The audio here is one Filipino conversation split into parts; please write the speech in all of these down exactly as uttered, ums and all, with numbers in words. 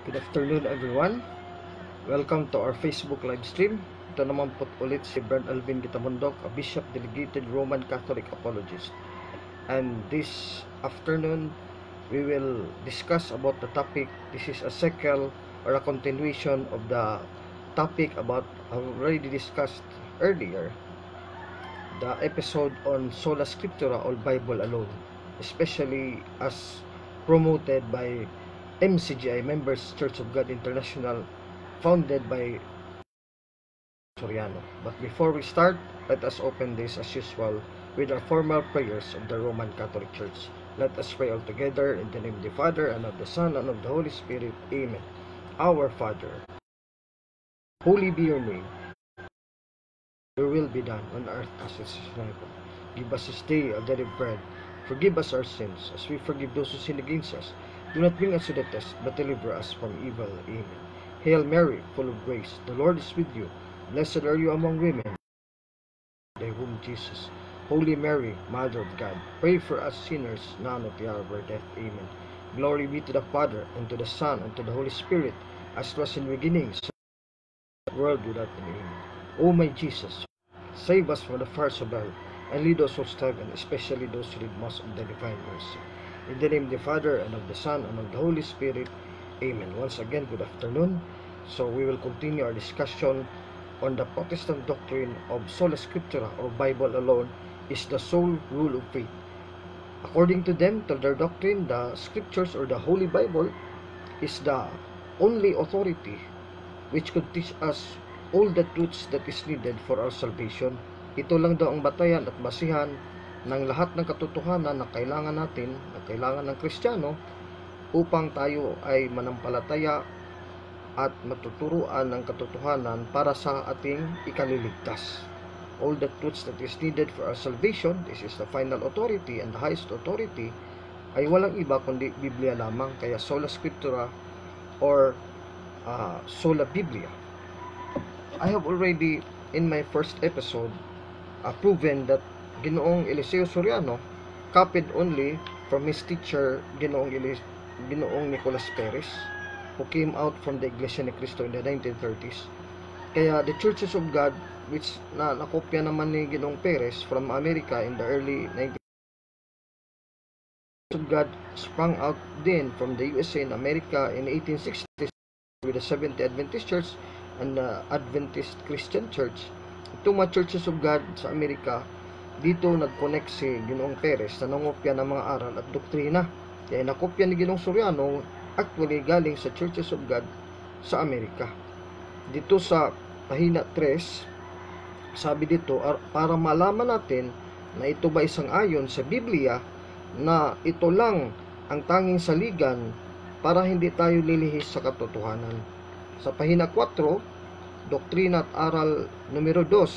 Good afternoon everyone. Welcome to our Facebook live stream. Ito naman po ulit si Brad Alvin Gitamundok, a Bishop Delegated Roman Catholic Apologist. And this afternoon, we will discuss about the topic. This is a sequel or a continuation of the topic about already discussed earlier. The episode on Sola Scriptura or Bible alone, especially as promoted by M C G I, Members Church of God International, founded by Soriano. But before we start, let us open this as usual with our formal prayers of the Roman Catholic Church. Let us pray all together in the name of the Father, and of the Son, and of the Holy Spirit. Amen. Our Father, holy be your name. Your will be done on earth as it is in heaven. Give us this day our daily bread. Forgive us our sins, as we forgive those who sin against us. Do not bring us to the test, but deliver us from evil. Amen. Hail Mary, full of grace, the Lord is with you. Blessed are you among women, thy womb Jesus. Holy Mary, Mother of God, pray for us sinners, now and at the hour of our death. Amen. Glory be to the Father, and to the Son, and to the Holy Spirit, as it was in the beginning, so the world without end. O my Jesus, save us from the fires of hell, and lead us souls to heaven, especially those who need most of the divine mercy. In the name of the Father, and of the Son, and of the Holy Spirit. Amen. Once again, good afternoon. So we will continue our discussion on the Protestant doctrine of Sola Scriptura, or Bible alone, is the sole rule of faith. According to them, to their doctrine, the Scriptures or the Holy Bible is the only authority which could teach us all the truths that is needed for our salvation. Ito lang daw ang batayan at basihan ng lahat ng katotohanan na kailangan natin, na kailangan ng Kristiyano, upang tayo ay manampalataya at matuturuan ng katotohanan para sa ating ikaliligtas. All the truths that is needed for our salvation, this is the final authority and the highest authority, ay walang iba kundi Biblia lamang. Kaya Sola Scriptura or uh, Sola Biblia. I have already in my first episode uh, proven that Ginoong Eliseo Soriano copied only from his teacher Ginoong, Elis Ginoong Nicolas Perez, who came out from the Iglesia ni Cristo in the nineteen thirties. Kaya the Churches of God, which na nakopya naman ni Ginoong Perez from America in the early nineteen Churches of God, sprang out din from the U S A and America in eighteen sixties with the Seventh-day Adventist Church and the Adventist Christian Church. Itong mga Churches of God sa Amerika, dito nag-connect si Ginoong Perez na nangopya ng mga aral at doktrina. Kaya nakopya ni Ginoong Soriano actually galing sa Churches of God sa Amerika. Dito sa pahina three, sabi dito, para malaman natin na ito ba isang ayon sa Biblia, na ito lang ang tanging saligan para hindi tayo lilihis sa katotohanan. Sa pahina four, doktrina at aral numero two,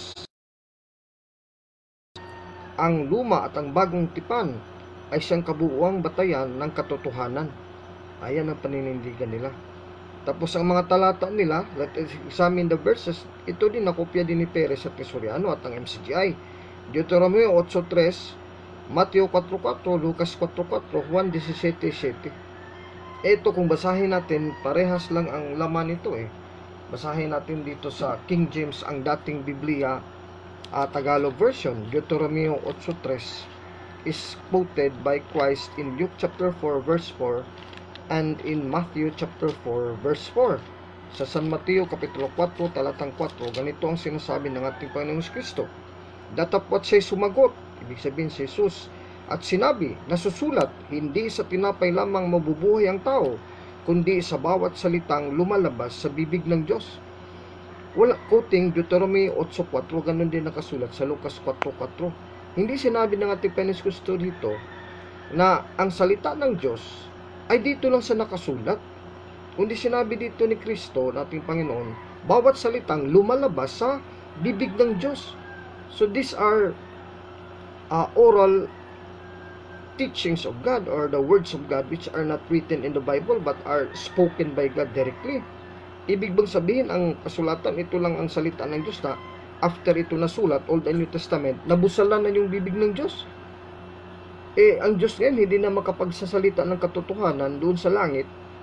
ang luma at ang bagong tipan ay siyang kabuuang batayan ng katotohanan. Ayan ang paninindigan nila. Tapos ang mga talata nila, let us examine the verses, ito din nakopya din ni Perez at ni Soriano at ang M C G I. Deuteronomio eight three, Mateo four four, Lucas four four, Juan seventeen seven. Ito kung basahin natin, parehas lang ang laman nito eh. Basahin natin dito sa King James, ang dating Biblia, uh, Tagalog version. Deuteronomio eight three is quoted by Christ in Luke chapter four verse four and in Matthew chapter four verse four. Sa San Mateo kapitulo four talatang four, ganito ang sinasabi ng ating Panginoong Kristo. Datapwat siya'y sumagot, ibig sabihin si Jesus, at sinabi, nasusulat, hindi sa tinapay lamang mabubuhay ang tao, kundi sa bawat salitang lumalabas sa bibig ng Diyos. Wala, quoting Deuteronomy eight four, ganun din nakasulat sa Lucas four four. Hindi sinabi ng ating Panginoong Kristo dito na ang salita ng Diyos ay dito lang sa nakasulat, kundi sinabi dito ni Kristo, nating Panginoon, bawat salitang lumalabas sa bibig ng Diyos. So these are uh, oral teachings of God, or the words of God, which are not written in the Bible but are spoken by God directly. Ibig bang sabihin, ang kasulatan, ito lang ang salita ng Diyos na after ito nasulat, Old and New Testament, nabusalan na yung bibig ng Diyos. Eh, ang Diyos ngayon hindi na makapagsasalita ng katotohanan doon sa langit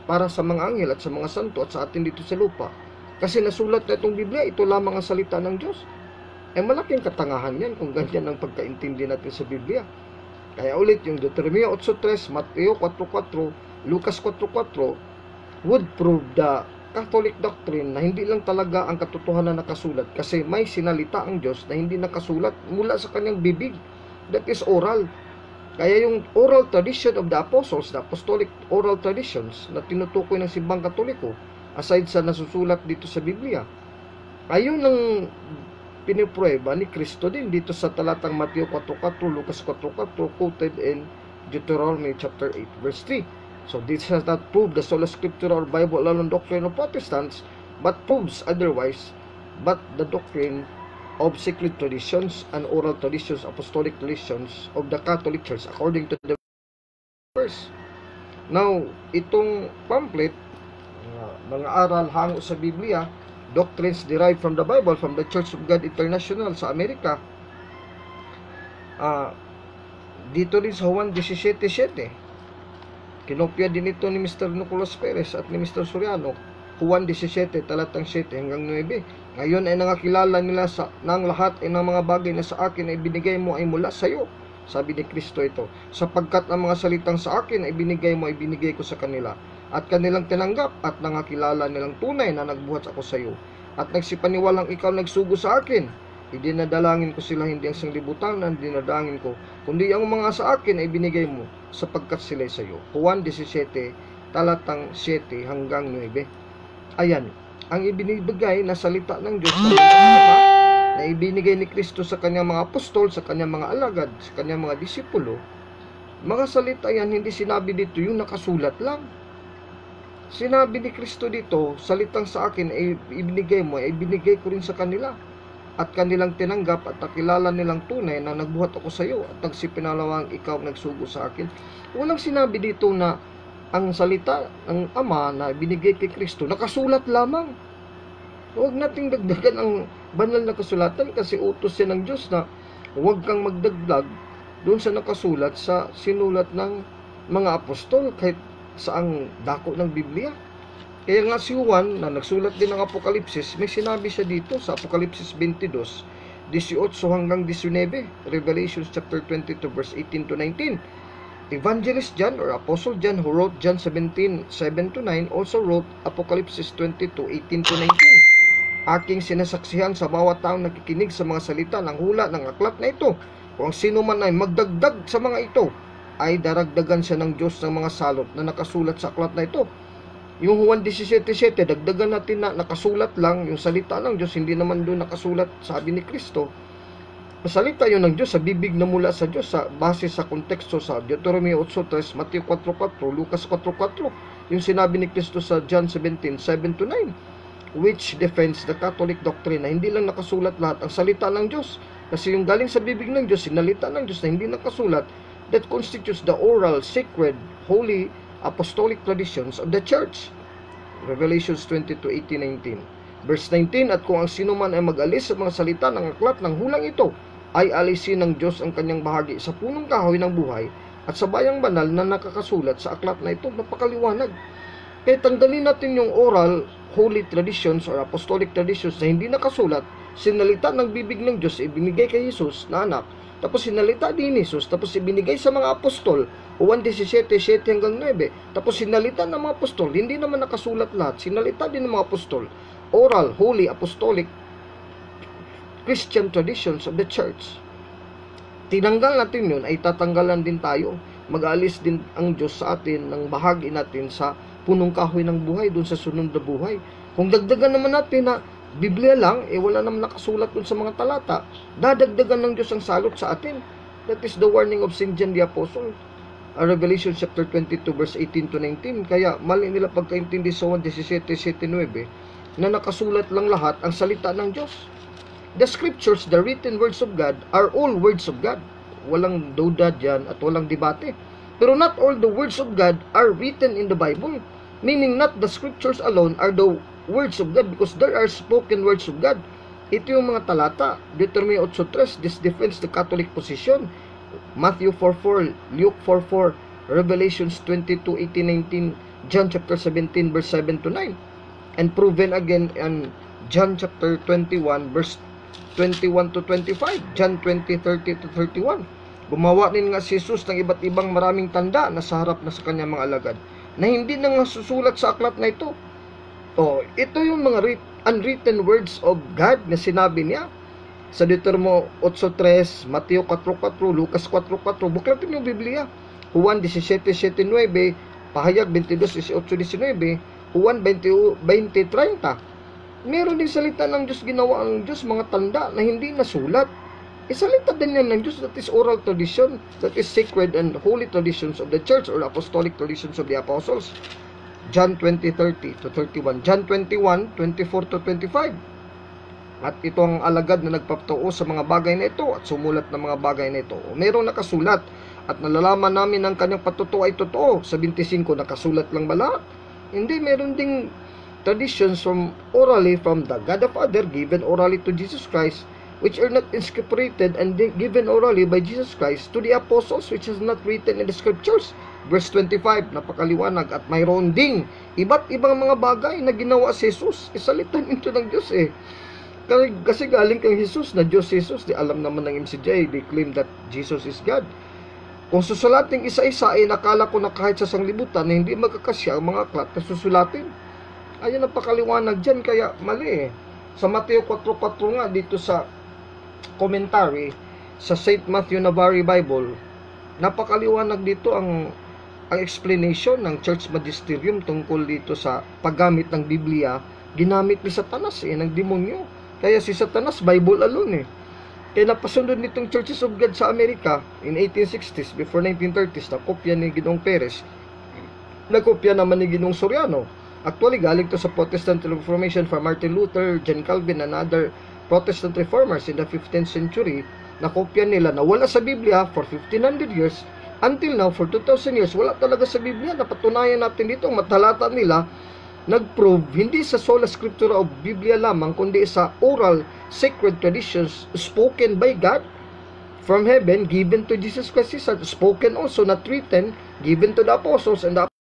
para sa mga anghel at sa mga santo at sa atin dito sa lupa. Kasi nasulat na itong Biblia, ito lamang ang salita ng Diyos. Eh malaking katangahan yan kung ganyan ang pagkaintindi natin sa Biblia. Kaya ulit yung Deuteronomio eight three, Mateo four four, Lucas four four would prove the Catholic doctrine na hindi lang talaga ang katotohanan nakasulat, kasi may sinalita ang Diyos na hindi nakasulat mula sa kanyang bibig. That is oral. Kaya yung oral tradition of the apostles, the apostolic oral traditions na tinutukoy ng simbang Katoliko, aside sa nasusulat dito sa Biblia, ayun ang piniprueba ni Kristo din dito sa talatang Mateo four four, Lucas four four, quoted in Deuteronomy chapter eight verse three. So this has not proved the sola scriptura or Bible alone doctrine of Protestants, but proves otherwise, but the doctrine of sacred traditions and oral traditions, apostolic traditions of the Catholic Church according to the verse. Now, itong pamphlet, uh, mga aral hango sa Biblia, doctrines derived from the Bible, from the Church of God International sa Amerika, uh, dito rin sa Juan seventeen seven, kinopya din ito ni Mister Nicolas Perez at ni Mister Soriano, Juan seventeen, talatang seven hanggang nine. Ngayon ay nakakilala nila sa, ng lahat ay ng mga bagay na sa akin ay binigay mo ay mula sa iyo. Sabi ni Kristo ito, sapagkat ang mga salitang sa akin ay binigay mo ay binigay ko sa kanila, at kanilang tinanggap at nakakilala nilang tunay na nagbuhat ako sa iyo, at nagsipaniwalang ikaw nagsugo sa akin. Idinadalangin ko sila hindi ang sanglibutan na dinadangin ko, kundi ang mga sa akin ay binigay mo, sapagkat sila sa iyo. Juan seventeen, talatang seven hanggang nine. Ayan, ang ibinibigay na salita ng Diyos na ibinigay ni Kristo sa kanyang mga apostol, sa kanyang mga alagad, sa kanyang mga disipulo. Mga salita yan, hindi sinabi dito yung nakasulat lang. Sinabi ni Kristo dito, salitang sa akin ay ibinigay mo, ay ibinigay ko rin sa kanila, at kanilang tinanggap at nakilala nilang tunay na nagbuhat ako sa iyo, at nagsipinalawang ikaw nagsugo sa akin. Walang sinabi dito na ang salita ng Ama na binigay kay Kristo nakasulat lamang. Huwag nating dagdagan ang banal na kasulatan, kasi utos yan ng Diyos na huwag kang magdagdag doon sa nakasulat sa sinulat ng mga apostol kahit saang dako ng Biblia. Kaya nga si Juan na nagsulat din ng Apokalipsis, may sinabi siya dito sa Apokalipsis twenty-two, eighteen hanggang nineteen, Revelation chapter twenty-two verse eighteen to nineteen. Evangelist John or Apostle John, who wrote John seventeen, seven to nine, also wrote Apokalipsis twenty-two, eighteen to nineteen. Aking sinasaksihan sa bawat taong nakikinig sa mga salita ng hula ng aklat na ito, kung sino man ay magdagdag sa mga ito, ay daragdagan siya ng Diyos ng mga salot na nakasulat sa aklat na ito. Yung Juan seventeen seven, dagdagan natin na nakasulat lang yung salita ng Diyos, hindi naman doon nakasulat, sabi ni Kristo. Masalita yun ng Diyos sa bibig na mula sa Diyos, sa base sa konteksto sa Deuteronomio eight three, Mateo four four, Lucas four four, yung sinabi ni Kristo sa John seventeen, seven to nine, which defends the Catholic doctrine na hindi lang nakasulat lahat ang salita ng Diyos, kasi yung galing sa bibig ng Diyos, sinalita ng Diyos na hindi nakasulat, that constitutes the oral, sacred, holy, apostolic traditions of the church. Revelation twenty-two, eighteen, nineteen. Verse nineteen, at kung ang sino man ay mag-alis sa mga salita ng aklat ng hulang ito, ay alisin ng Diyos ang kanyang bahagi sa punong kahoy ng buhay at sa bayang banal na nakakasulat sa aklat na ito. Napakaliwanag. Kaya tanggalin natin yung oral, holy traditions or apostolic traditions na hindi nakasulat, sinalita ng bibig ng Diyos, ibinigay kay Jesus na anak, tapos sinalita din ni Jesus, tapos ibinigay sa mga apostol, Juan seventeen, seven hanggang nine, tapos sinalita ng mga apostol, hindi naman nakasulat lahat, sinalita din ng mga apostol, oral, holy, apostolic, Christian traditions of the church. Tinanggal natin yun, ay tatanggalan din tayo, mag-aalis din ang Diyos sa atin ng bahagi natin sa punong kahoy ng buhay, dun sa sunod na buhay. Kung dagdagan naman natin na Biblia lang, eh wala naman nakasulat dun sa mga talata, dadagdagan ng Diyos ang salot sa atin. That is the warning of Saint John the Apostle, uh, Revelation chapter twenty-two verse eighteen to nineteen. Kaya mali nila pagkaintindi sa Juan seventeen, seven, nine na nakasulat lang lahat ang salita ng Diyos. The scriptures, the written words of God, are all words of God. Walang duda dyan at walang debate. Pero not all the words of God are written in the Bible. Meaning not the scriptures alone are the words of God, because there are spoken words of God. Ito yung mga talata. Deuteronomy eight three, this defends the Catholic position. Matthew four four, Luke four four, Revelations twenty-two, eighteen, nineteen, John chapter seventeen verse seven to nine, and proven again in John chapter twenty-one verse twenty-one to twenty-five, John twenty thirty to thirty-one. Gumawa din nga si Jesus ng iba't ibang maraming tanda na sa harap na sa kanyang mga alagad na hindi na nga susulat sa aklat na ito. O, ito yung mga unwritten words of God na sinabi niya sa Deuteronomy eight three, Mateo four four, Lucas four four. Buklatin yung Biblia. Juan seventeen seventy-nine, Pahayag twenty-two eighteen nineteen, Juan twenty thirty. Meron din salita ng Diyos, ginawa ang Diyos mga tanda na hindi nasulat. Isalita din yan ng Diyos, that is oral tradition, that is sacred and holy traditions of the church or apostolic traditions of the apostles. John twenty thirty to thirty-one, John twenty-one twenty-four to twenty-five. At ito ang alagad na nagpapatuo sa mga bagay na ito at sumulat ng mga bagay na ito. O merong nakasulat at nalalaman namin ang kanyang patutuo ay totoo. Sa twenty-five, nakasulat lang ba lahat? Hindi, meron ding traditions from orally from the God the Father, given orally to Jesus Christ, which are not inscripted and given orally by Jesus Christ to the apostles, which is not written in the scriptures. Verse twenty-five, napakaliwanag. At mayroon ding iba't ibang mga bagay na ginawa si Jesus. Isalitan ito ng Diyos eh. Kasi galing kang Jesus na Diyos Jesus. Di alam naman ng M C J, they claim that Jesus is God. Kung susulating isa-isa ay nakala ko na kahit sa sanglibutan na hindi magkakasya ang mga aklat na susulatin. Ayun ang pakaliwanag dyan, kaya mali eh. Sa Mateo four four nga, dito sa commentary sa Saint Matthew Navari Bible, napakaliwanag dito ang ang explanation ng Church Magisterium tungkol dito sa paggamit ng Biblia. Ginamit ni Satanas eh, ng demonyo. Kaya si Satanas, Bible alone eh. Kaya napasunod nitong Churches of God sa Amerika in eighteen sixties, before nineteen thirties, na kopya ni Ginoong Perez, nagkopya naman ni Ginoong Soriano. Actually, galing to sa Protestant Reformation from Martin Luther, John Calvin, and other Protestant reformers in the fifteenth century, na kopya nila na wala sa Biblia for fifteen hundred years. Until now, for two thousand years, wala talaga sa Biblia. Napatunayan natin dito, ang matalata nila, nag-prove, hindi sa sola scriptura of Biblia lamang, kundi sa oral, sacred traditions spoken by God from heaven, given to Jesus Christ, spoken also, not written, given to the apostles and the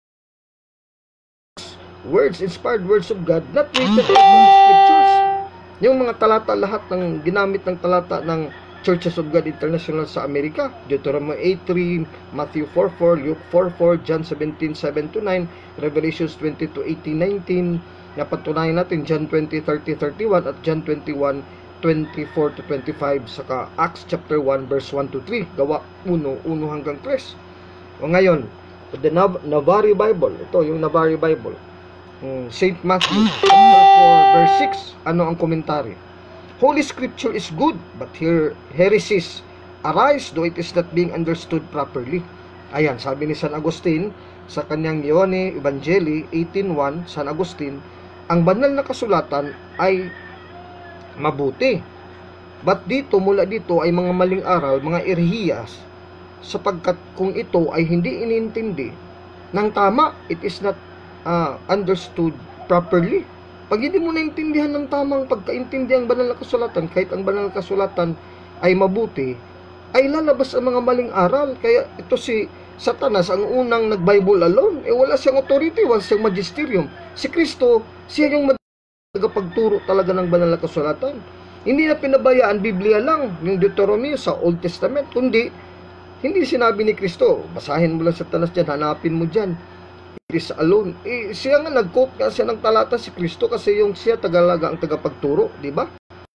words, inspired words of God, not written in the scriptures. Yung mga talata, lahat ng ginamit ng talata ng Churches of God International sa Amerika, Deuteronomy eight three, Matthew four four, Luke four four, John seventeen seven to nine, Revelations twenty-two eighteen nineteen, napatunayan natin John twenty thirty thirty-one at John twenty-one twenty-four to twenty-five, saka Acts chapter one verse one to three, Gawa one one hanggang three. O ngayon, the Nav Navari Bible, ito yung Navari Bible, Saint Matthew chapter four verse six, ano ang komentary? Holy Scripture is good, but here heresies arise, though it is not being understood properly. Ayan, sabi ni San Agustin sa kanyang Ioane Evangelii eighteen one, San Agustin, ang banal na kasulatan ay mabuti. But dito, mula dito ay mga maling aral, mga erhiyas, sapagkat kung ito ay hindi inintindi ng tama, it is not uh, understood properly. Pag hindi mo naintindihan ng tamang pagkaintindi ang banal na kasulatan, kahit ang banal na kasulatan ay mabuti, ay lalabas ang mga maling aral. Kaya ito si Satanas, ang unang nag-Bible alone, eh wala siyang authority, wala siyang magisterium. Si Kristo, siya yung magpagturo talaga ng banal na kasulatan. Hindi na pinabayaan Biblia lang, yung Deuteronomy sa Old Testament, kundi hindi sinabi ni Kristo, basahin mo lang Satanas dyan, hanapin mo dyan. Is alone. Eh, siya nga nag-quote nga siya ng talata si Kristo kasi yung siya tagalaga ang tagapagturo, di ba?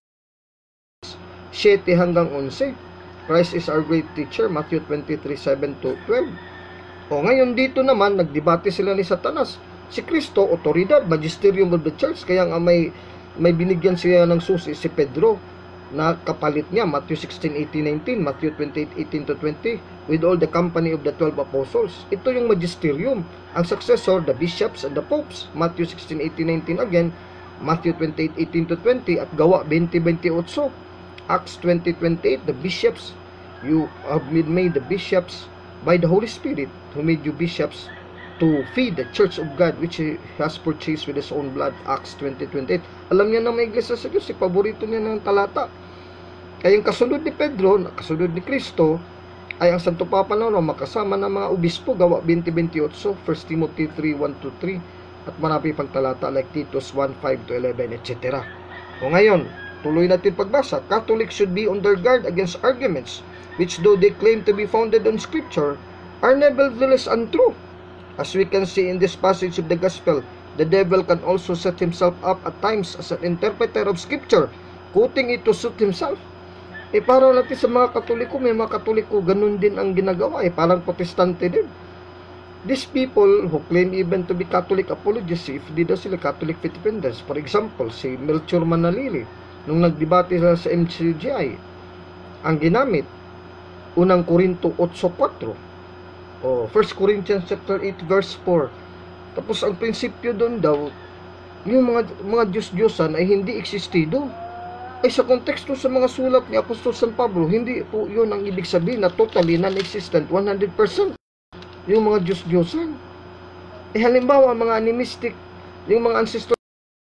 seven hanggang eleven. Christ is our great teacher, Matthew twenty-three seven to twelve. O ngayon dito naman nagdebate sila ni Satanas. Si Kristo, otoridad, magisterium of the church, kaya nga may may binigyan siya ng susi si Pedro na kapalit niya, Matthew sixteen eighteen nineteen, Matthew twenty-eight eighteen to twenty, with all the company of the twelve apostles. Ito yung magisterium. Ang successor, the bishops and the popes, Matthew sixteen eighteen nineteen again, Matthew twenty-eight eighteen to twenty, at Gawa twenty twenty-eight, Acts twenty twenty-eight, the bishops, you have made the bishops by the Holy Spirit, who made you bishops to feed the church of God, which he has purchased with his own blood, Acts twenty twenty-eight. Alam niya na may iglesia sa Diyos, si paborito niya ng talata. Kaya yung kasunod ni Pedro, kasunod ni Kristo, ay ang Santo Papa na Roma kasama ng mga obispo, gawa twenty twenty-eight, First Timothy three one to three, at marami pang talata like Titus one five to eleven, et cetera. O ngayon, tuloy natin pagbasa. Catholics should be on their guard against arguments which, though they claim to be founded on Scripture, are nevertheless untrue. As we can see in this passage of the Gospel, the devil can also set himself up at times as an interpreter of Scripture, quoting it to suit himself. Eh, para natin sa mga Katoliko, may mga Katoliko, ganun din ang ginagawa. Eh, parang Protestante din. These people who claim even to be Catholic apologists, if di daw sila Catholic faith defenders, for example, si Melchor Manalili, nung nagdebate sila sa M C G I, ang ginamit, unang Korinto eight four, o First Corinthians chapter eight verse four. Tapos ang prinsipyo doon daw, yung mga mga Diyos-Diyosan ay hindi eksistido. Ay sa konteksto sa mga sulat ni Apostol San Pablo, hindi po yun ang ibig sabihin na totally non-existent one hundred percent yung mga Diyos-Diyosan. Eh halimbawa, mga animistic, yung mga ancestor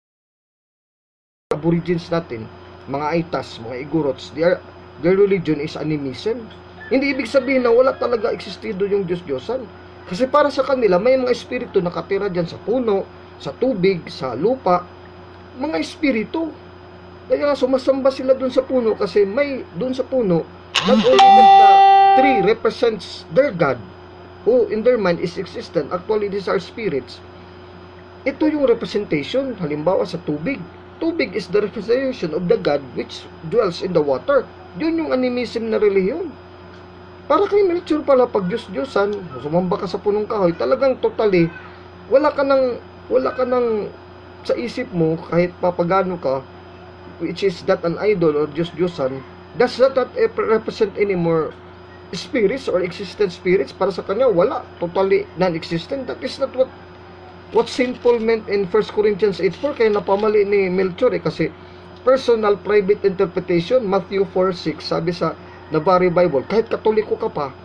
aborigines natin, mga Aitas, mga Igorots, their, their religion is animism. Hindi ibig sabihin na wala talaga existido yung Diyos-Diyosan. Kasi para sa kanila, may mga espiritu nakatira dyan sa puno, sa tubig, sa lupa. Mga espiritu. Kaya nga sumasamba sila dun sa puno kasi may dun sa puno, not only that the tree represents their God, who in their mind is existent. Actually, these are spirits. Ito yung representation. Halimbawa sa tubig. Tubig is the representation of the God which dwells in the water. Yun yung animism na relihiyon. Para kay Melchor pala, pag Diyos-Diyosan, sumamba ka sa punong kahoy, talagang totally, wala ka nang, wala ka nang sa isip mo, kahit papagano ka, which is that an idol or Diyos-Diyosan, does not that represent anymore spirits or existent spirits. Para sa kanya, wala. Totally non-existent. That is not what what Saint Paul meant in First Corinthians eight four. Kaya napamali ni Melchor eh, kasi personal private interpretation, Matthew four six, sabi sa Navarre Bible, kahit Katoliko ka pa,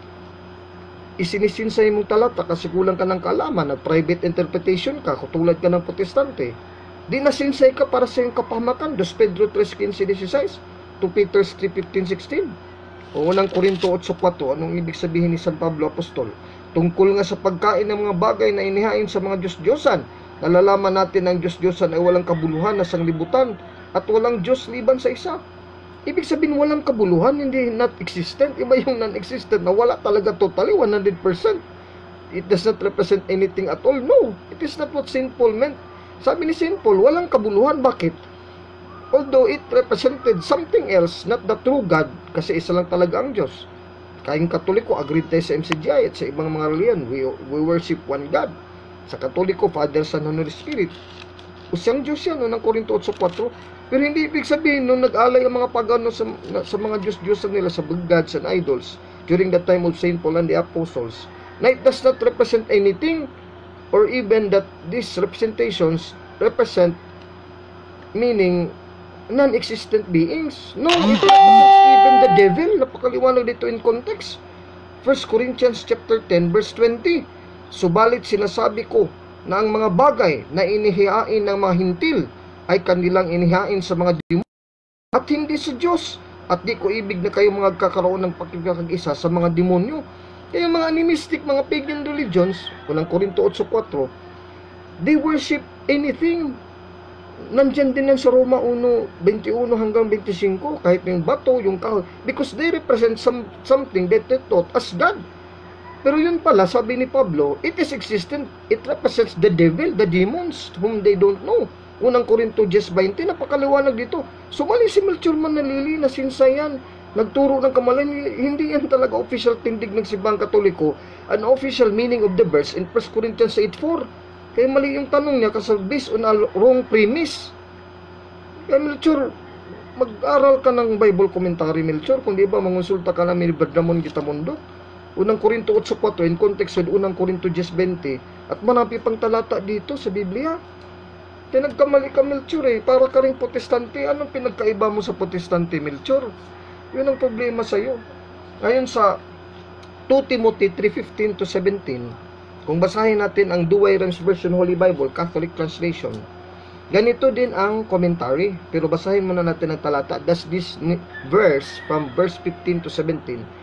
isinisinsay mong talata kasi kulang ka ng kaalaman at private interpretation ka, katulad ka ng Protestante. Di nasinsay ka para sa iyong kapahamakan. Dos Pedro three fifteen sixteen, two Peter three fifteen sixteen. O unang Korinto eight four, anong ibig sabihin ni San Pablo Apostol? Tungkol nga sa pagkain ng mga bagay na inihain sa mga Diyos-Diyosan, nalalaman natin ang Diyos-Diyosan ay walang kabuluhan na sanglibutan at walang Diyos liban sa isa. Ibig sabihin walang kabuluhan, hindi not existent. Iba yung non-existent na wala talaga totally one hundred percent. It does not represent anything at all. No, it is not what Saint Paul meant. Sabi ni Saint Paul, walang kabuluhan. Bakit? Although it represented something else, not the true God, kasi isa lang talaga ang Diyos. Kayong Katoliko, agreed tayo sa M C G I at sa ibang mga reliyon, we, we worship one God. Sa Katoliko, Father, Son, and Holy Spirit. Usang Diyos yan, unang Korinto eight four. Pero hindi ibig sabihin, nung nag-alay ang mga pagano sa, sa mga Diyos-Diyosan nila, sa gods and idols, during the time of Saint Paul and the Apostles, na it does not represent anything, or even that these representations represent, meaning, non-existent beings. No, it represents even the devil. Napakaliwanag dito in context. First Corinthians chapter ten verse twenty. Subalit sinasabi ko na ang mga bagay na inihihain ng mga hintil ay kanilang inihain sa mga demonyo at hindi sa Diyos. At di ko ibig na kayo mga kakaroon ng pakikakag-isa sa mga demonyo. Kaya mga animistic, mga pagan religions, unang Korinto eight four, they worship anything. Nandyan din yan sa Roma one twenty-one hanggang twenty-five, kahit yung bato, yung kahoy, because they represent some, something that they thought as God. Pero yun pala, sabi ni Pablo, it is existent. It represents the devil, the demons, whom they don't know. Unang Korinto ten twenty, napakaliwanag dito. Sumali si Melchor Manalili na sinsayan, nagturo ng kamalan, hindi yan talaga official tindig ng Simbahang Katoliko, an official meaning of the verse in First Corinthians eight four. Kaya mali yung tanong niya kasi based on a wrong premise. Kaya Melchor, mag-aral ka ng Bible commentary, Melchor. Kung di ba, mangonsulta ka namin ni Berdamon Kitamundo. Unang Korinto eight four in context with unang Korinto ten twenty. At marami pang talata dito sa Biblia. Kaya nagkamali ka, Melchor eh. Para ka rin Protestante. Anong pinagkaiba mo sa Protestante, Melchor? Yun ang problema sa'yo. Ngayon sa two Timothy three fifteen to seventeen, kung basahin natin ang Douay-Rheims Version Holy Bible, Catholic Translation, ganito din ang commentary. Pero basahin muna natin ang talata. Does this verse, from verse fifteen to seventeen,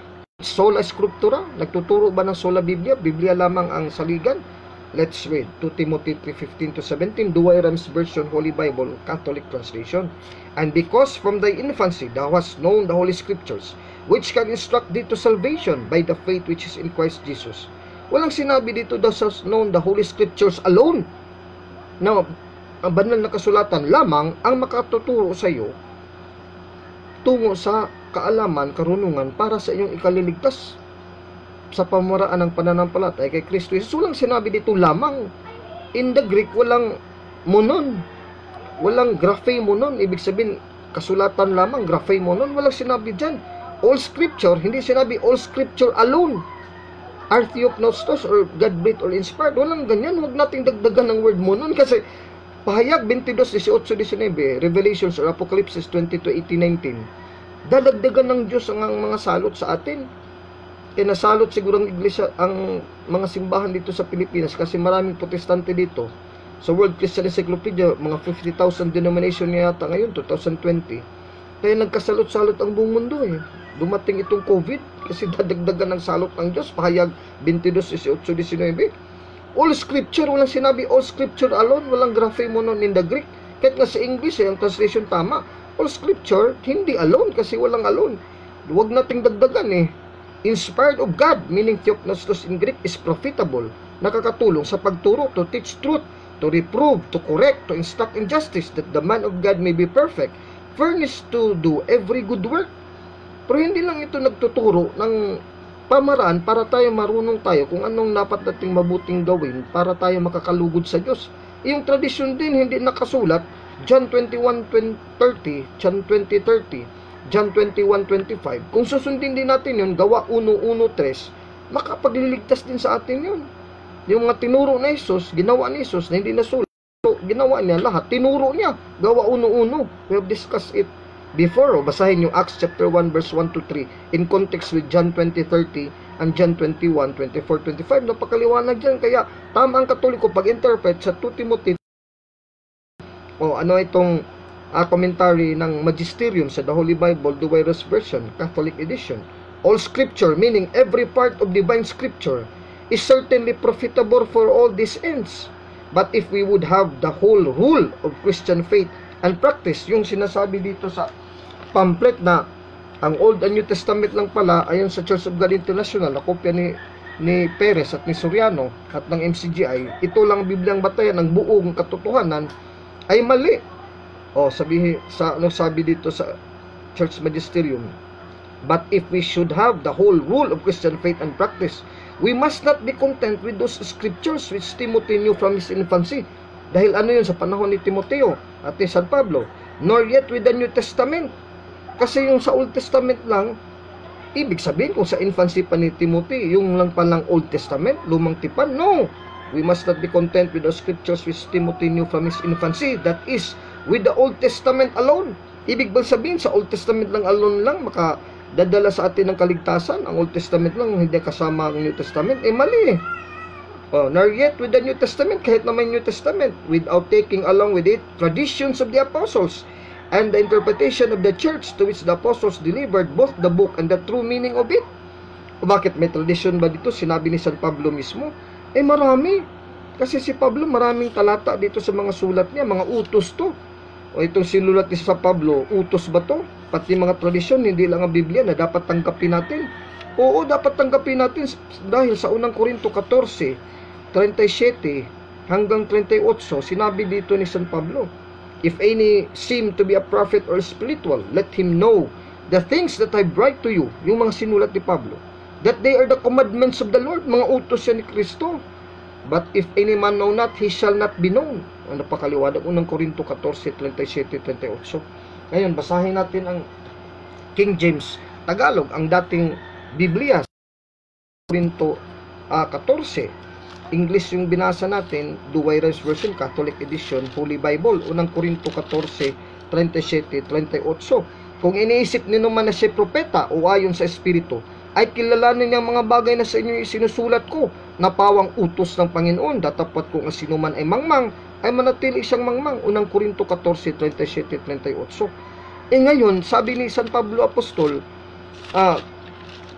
sola scriptura? Nagtuturo ba ng sola Biblia? Biblia lamang ang saligan? Let's read two Timothy three fifteen to seventeen, Douay-Rheims Version, Holy Bible, Catholic Translation. And because from thy infancy thou hast known the Holy Scriptures, which can instruct thee to salvation by the faith which is in Christ Jesus. Walang sinabi dito, thou hast known the Holy Scriptures alone. Na ang banal na kasulatan lamang ang makatuturo sa iyo tungo sa kaalaman, karunungan para sa iyong ikaliligtas sa pamaraan ng pananampalataya kay Kristo Jesus. Walang sinabi dito lamang. In the Greek, walang monon. Walang graphemonon. Ibig sabihin, kasulatan lamang, graphemonon. Walang sinabi dyan. All scripture, hindi sinabi all scripture alone. Artheopnostos or God-breathed or inspired. Walang ganyan. Huwag nating dagdagan ng word monon kasi pahayag twenty-two, eighteen, nineteen, Revelations or Apocalypse twenty-two, eighteen, nineteen. Dadagdagan ng Diyos ang mga salot sa atin. Kaya nasalot siguro ang iglesia, ang mga simbahan dito sa Pilipinas kasi maraming protestante dito. Sa World Christian Encyclopedia, mga fifty thousand denomination niya yata ngayon, twenty twenty. Kaya nagkasalot-salot ang buong mundo eh. Dumating itong COVID kasi dadagdagan ng salot ng Diyos. Pahayag twenty-two, eighteen, nineteen. All scripture, walang sinabi all scripture alone, walang graphemonon in the Greek. Kahit nga sa English eh, ang translation tama. All scripture, hindi alone kasi walang alone. Huwag nating dagdagan eh. Inspired of God, meaning theopnostos in Greek, is profitable. Nakakatulong sa pagturo, to teach truth, to reprove, to correct, to instruct in justice, that the man of God may be perfect, furnished to do every good work. Pero hindi lang ito nagtuturo ng pamaraan para tayo marunong tayo kung anong dapat nating mabuting gawin para tayo makakalugod sa Diyos. Yung tradisyon din hindi nakasulat, John twenty-one, thirty, John twenty, thirty, John twenty-one, twenty-five. Kung susundin din natin yun, gawa one, one, three, makapagliligtas din sa atin yun. Yung mga tinuro na Jesus, ginawa ni Jesus na hindi nasulat, ginawa niya lahat, tinuro niya, gawa one, one. We have discussed it before. O, basahin yung Acts chapter one, verse one to three, in context with John twenty, thirty, and John twenty-one, twenty-four, twenty-five. Napakaliwanag dyan. Kaya, tama ang Katoliko pag-interpret sa two Timothy. O, ano itong uh, commentary ng Magisterium sa The Holy Bible, Douay-Rheims Version, Catholic Edition. All scripture, meaning every part of divine scripture, is certainly profitable for all these ends. But if we would have the whole rule of Christian faith and practice, yung sinasabi dito sa pamphlet na ang Old and New Testament lang pala, ayon sa Church of God International, na kopya ni, ni Perez at ni Soriano at ng M C G I, ito lang Bibliang batayan, ang buong katotohanan, ay mali. O, sabi, sa, ano sabi dito sa Church Magisterium, but if we should have the whole rule of Christian faith and practice, we must not be content with those scriptures which Timothy knew from his infancy. Dahil ano yun sa panahon ni Timoteo at ni San Pablo, nor yet with the New Testament. Kasi yung sa Old Testament lang, ibig sabihin kung sa infancy pa ni Timothy, yung lang palang Old Testament, lumang tipan, no. We must not be content with the scriptures which Timothy knew from his infancy, that is, with the Old Testament alone. Ibig bang sabihin, sa Old Testament lang alone lang, makadadala sa atin ng kaligtasan, ang Old Testament lang, hindi kasama ang New Testament, eh mali eh. Oh, nor yet with the New Testament, kahit naman New Testament, without taking along with it traditions of the apostles and the interpretation of the church to which the apostles delivered both the book and the true meaning of it. O bakit may tradition ba dito? Sinabi ni San Pablo mismo. Eh marami. Kasi si Pablo maraming talata dito sa mga sulat niya, mga utos to. O itong sinulat ni San Pablo, utos ba to? Pati mga tradisyon, hindi lang ang Biblia na dapat tanggapin natin. Oo, dapat tanggapin natin dahil sa unang Korinto fourteen, thirty-seven hanggang thirty-eight, sinabi dito ni San Pablo, if any seem to be a prophet or spiritual, let him know the things that I write to you, yung mga sinulat ni Pablo, that they are the commandments of the Lord, mga utos yan ni Kristo. But if any man know not, he shall not be known. Ang napakaliwanag, unang Korinto fourteen, thirty-seven, thirty-eight. Ngayon, basahin natin ang King James Tagalog, ang dating Biblia, Korinto uh, fourteen. English yung binasa natin, Douay-Rheims Version, Catholic Edition, Holy Bible, unang Korinto fourteen, thirty-seven, thirty-eight. Kung iniisip niyo naman na siya propeta o ayon sa Espiritu, ay kilalanin niya mga bagay na sa inyo isinusulat ko, na pawang utos ng Panginoon, datapat kung ang sino man ay mangmang, ay manatili siyang mangmang, unang Korinto fourteen, thirty-seven, thirty-eight. Eh ngayon, sabi ni San Pablo Apostol, ah,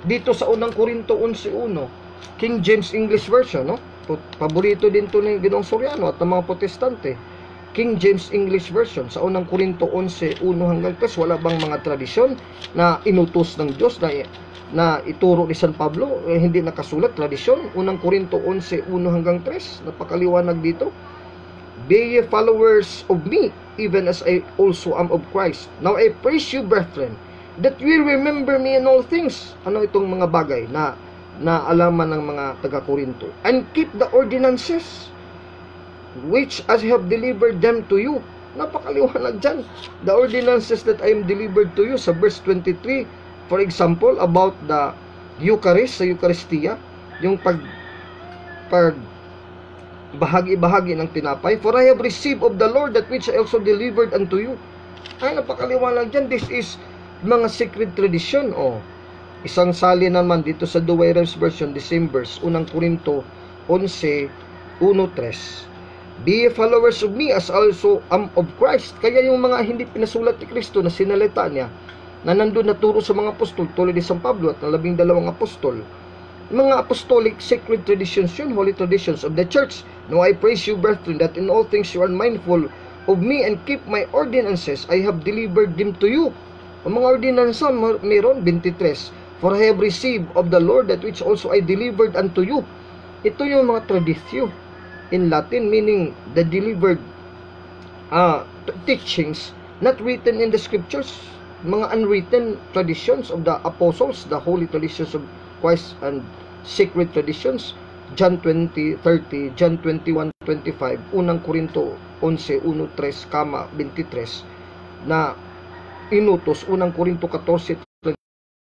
dito sa unang Korinto eleven one, King James English Version, no? Paborito din to ng Ginoong Soriano at ng mga Protestante. King James English Version sa unang Korinto eleven one hanggang tres, wala bang mga tradisyon na inutos ng Diyos na na ituro ni San Pablo? Eh, hindi nakasulat tradisyon. Unang Korinto eleven one hanggang tres, napakaliwanag dito. Be ye followers of me, even as I also am of Christ. Now I praise you, brethren, that you remember me in all things. Ano itong mga bagay na naalaman ng mga taga-Korinto? And keep the ordinances which I have delivered them to you. Napakaliwanag dyan. The ordinances that I am delivered to you, sa verse twenty-three, for example, about the Eucharist, sa Eucharistia, yung pag pag bahagi-bahagi ng tinapay. For I have received of the Lord that which I also delivered unto you. Ay, napakaliwanag dyan. This is mga secret tradition. Oh, isang sali naman dito sa Douay-Rheims version, the same verse, unang Korinto eleven one tres. Be followers of me as also am of Christ. Kaya yung mga hindi pinasulat ni Kristo na sinalita niya, na nandun naturo sa mga apostol, tulad ni San Pablo at ng labing dalawang apostol, mga apostolic sacred traditions yun, holy traditions of the church. Now I praise you, brethren, that in all things you are mindful of me and keep my ordinances. I have delivered them to you. Ang mga ordinansa mayroon, twenty-three. For I have received of the Lord that which also I delivered unto you. Ito yung mga tradisyon in Latin, meaning the delivered uh, teachings not written in the scriptures, mga unwritten traditions of the apostles, the holy traditions of Christ and sacred traditions. John twenty thirty, John twenty-one twenty-five, unang Korinto eleven one tres, twenty-three, na inutos, unang Korinto fourteen twenty.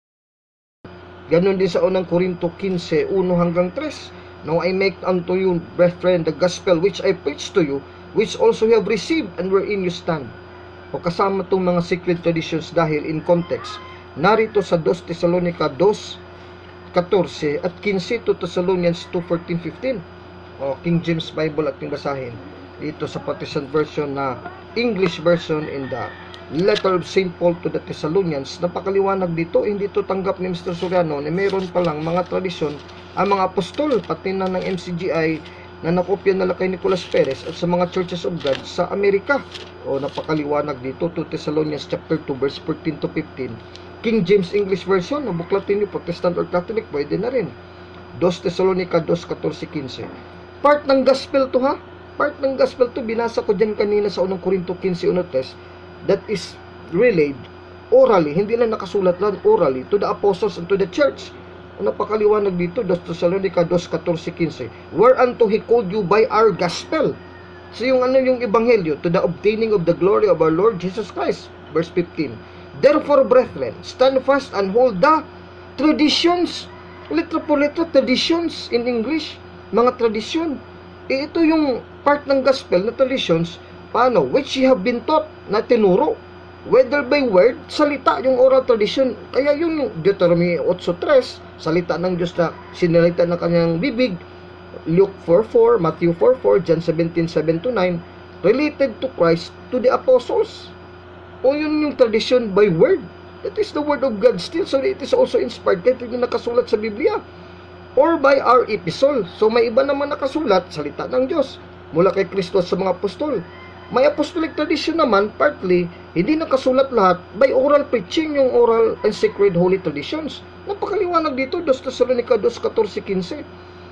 Ganon din sa unang Korinto fifteen one hanggang tres. Now I make unto you, brethren, the gospel which I preach to you, which also you have received, and wherein you stand. O kasama itong mga secret traditions dahil in context. Narito sa Second Thessalonica two fourteen at fifteen to Thessalonians two fourteen fifteen. O King James Bible ating basahin. Ito sa Protestant version na English version in the letter of Saint Paul to the Thessalonians. Napakaliwanag dito, hindi ito tanggap ni Mister Soriano na mayroon palang mga tradisyon ang mga apostol, pati na ng M C G I na nakopya nila kay Nicolas Perez at sa mga Churches of God sa Amerika. O napakaliwanag dito, two Thessalonians chapter two verse fourteen to fifteen. King James English version, o buklatin niyo, Protestant or Catholic, pwede na rin. Second Thessalonica two fourteen fifteen. Part ng gospel to, ha? Part ng gospel to, binasa ko dyan kanina sa unang Korinto fifteen one tres, that is relayed orally, hindi lang nakasulat lang, orally to the apostles and to the church. Napakaliwanag dito, Second Thessalonica two fourteen fifteen, whereunto he called you by our gospel. So yung ano yung ebanghelyo, to the obtaining of the glory of our Lord Jesus Christ. Verse fifteen. Therefore, brethren, stand fast and hold the traditions. Letra po letra, traditions in English, mga tradisyon. E ito yung part ng gospel na traditions, paano? Which you have been taught, na tinuro. Whether by word, salita, yung oral tradition. Kaya yun yung Deuteronomy eight three, salita ng Diyos na sinalita ng kanyang bibig. Luke four four, Matthew four four, John seventeen seven to nine, related to Christ, to the apostles. O yun yung tradition by word. That is the word of God still. So it is also inspired kahit yung nakasulat sa Biblia. Or by our epistle. So may iba naman nakasulat, salita ng Diyos, mula kay Kristo sa mga apostol. May apostolic tradition naman, partly, hindi nakasulat lahat, by oral preaching, yung oral and sacred holy traditions. Napakaliwanag dito, Second Thessalonica two fourteen fifteen.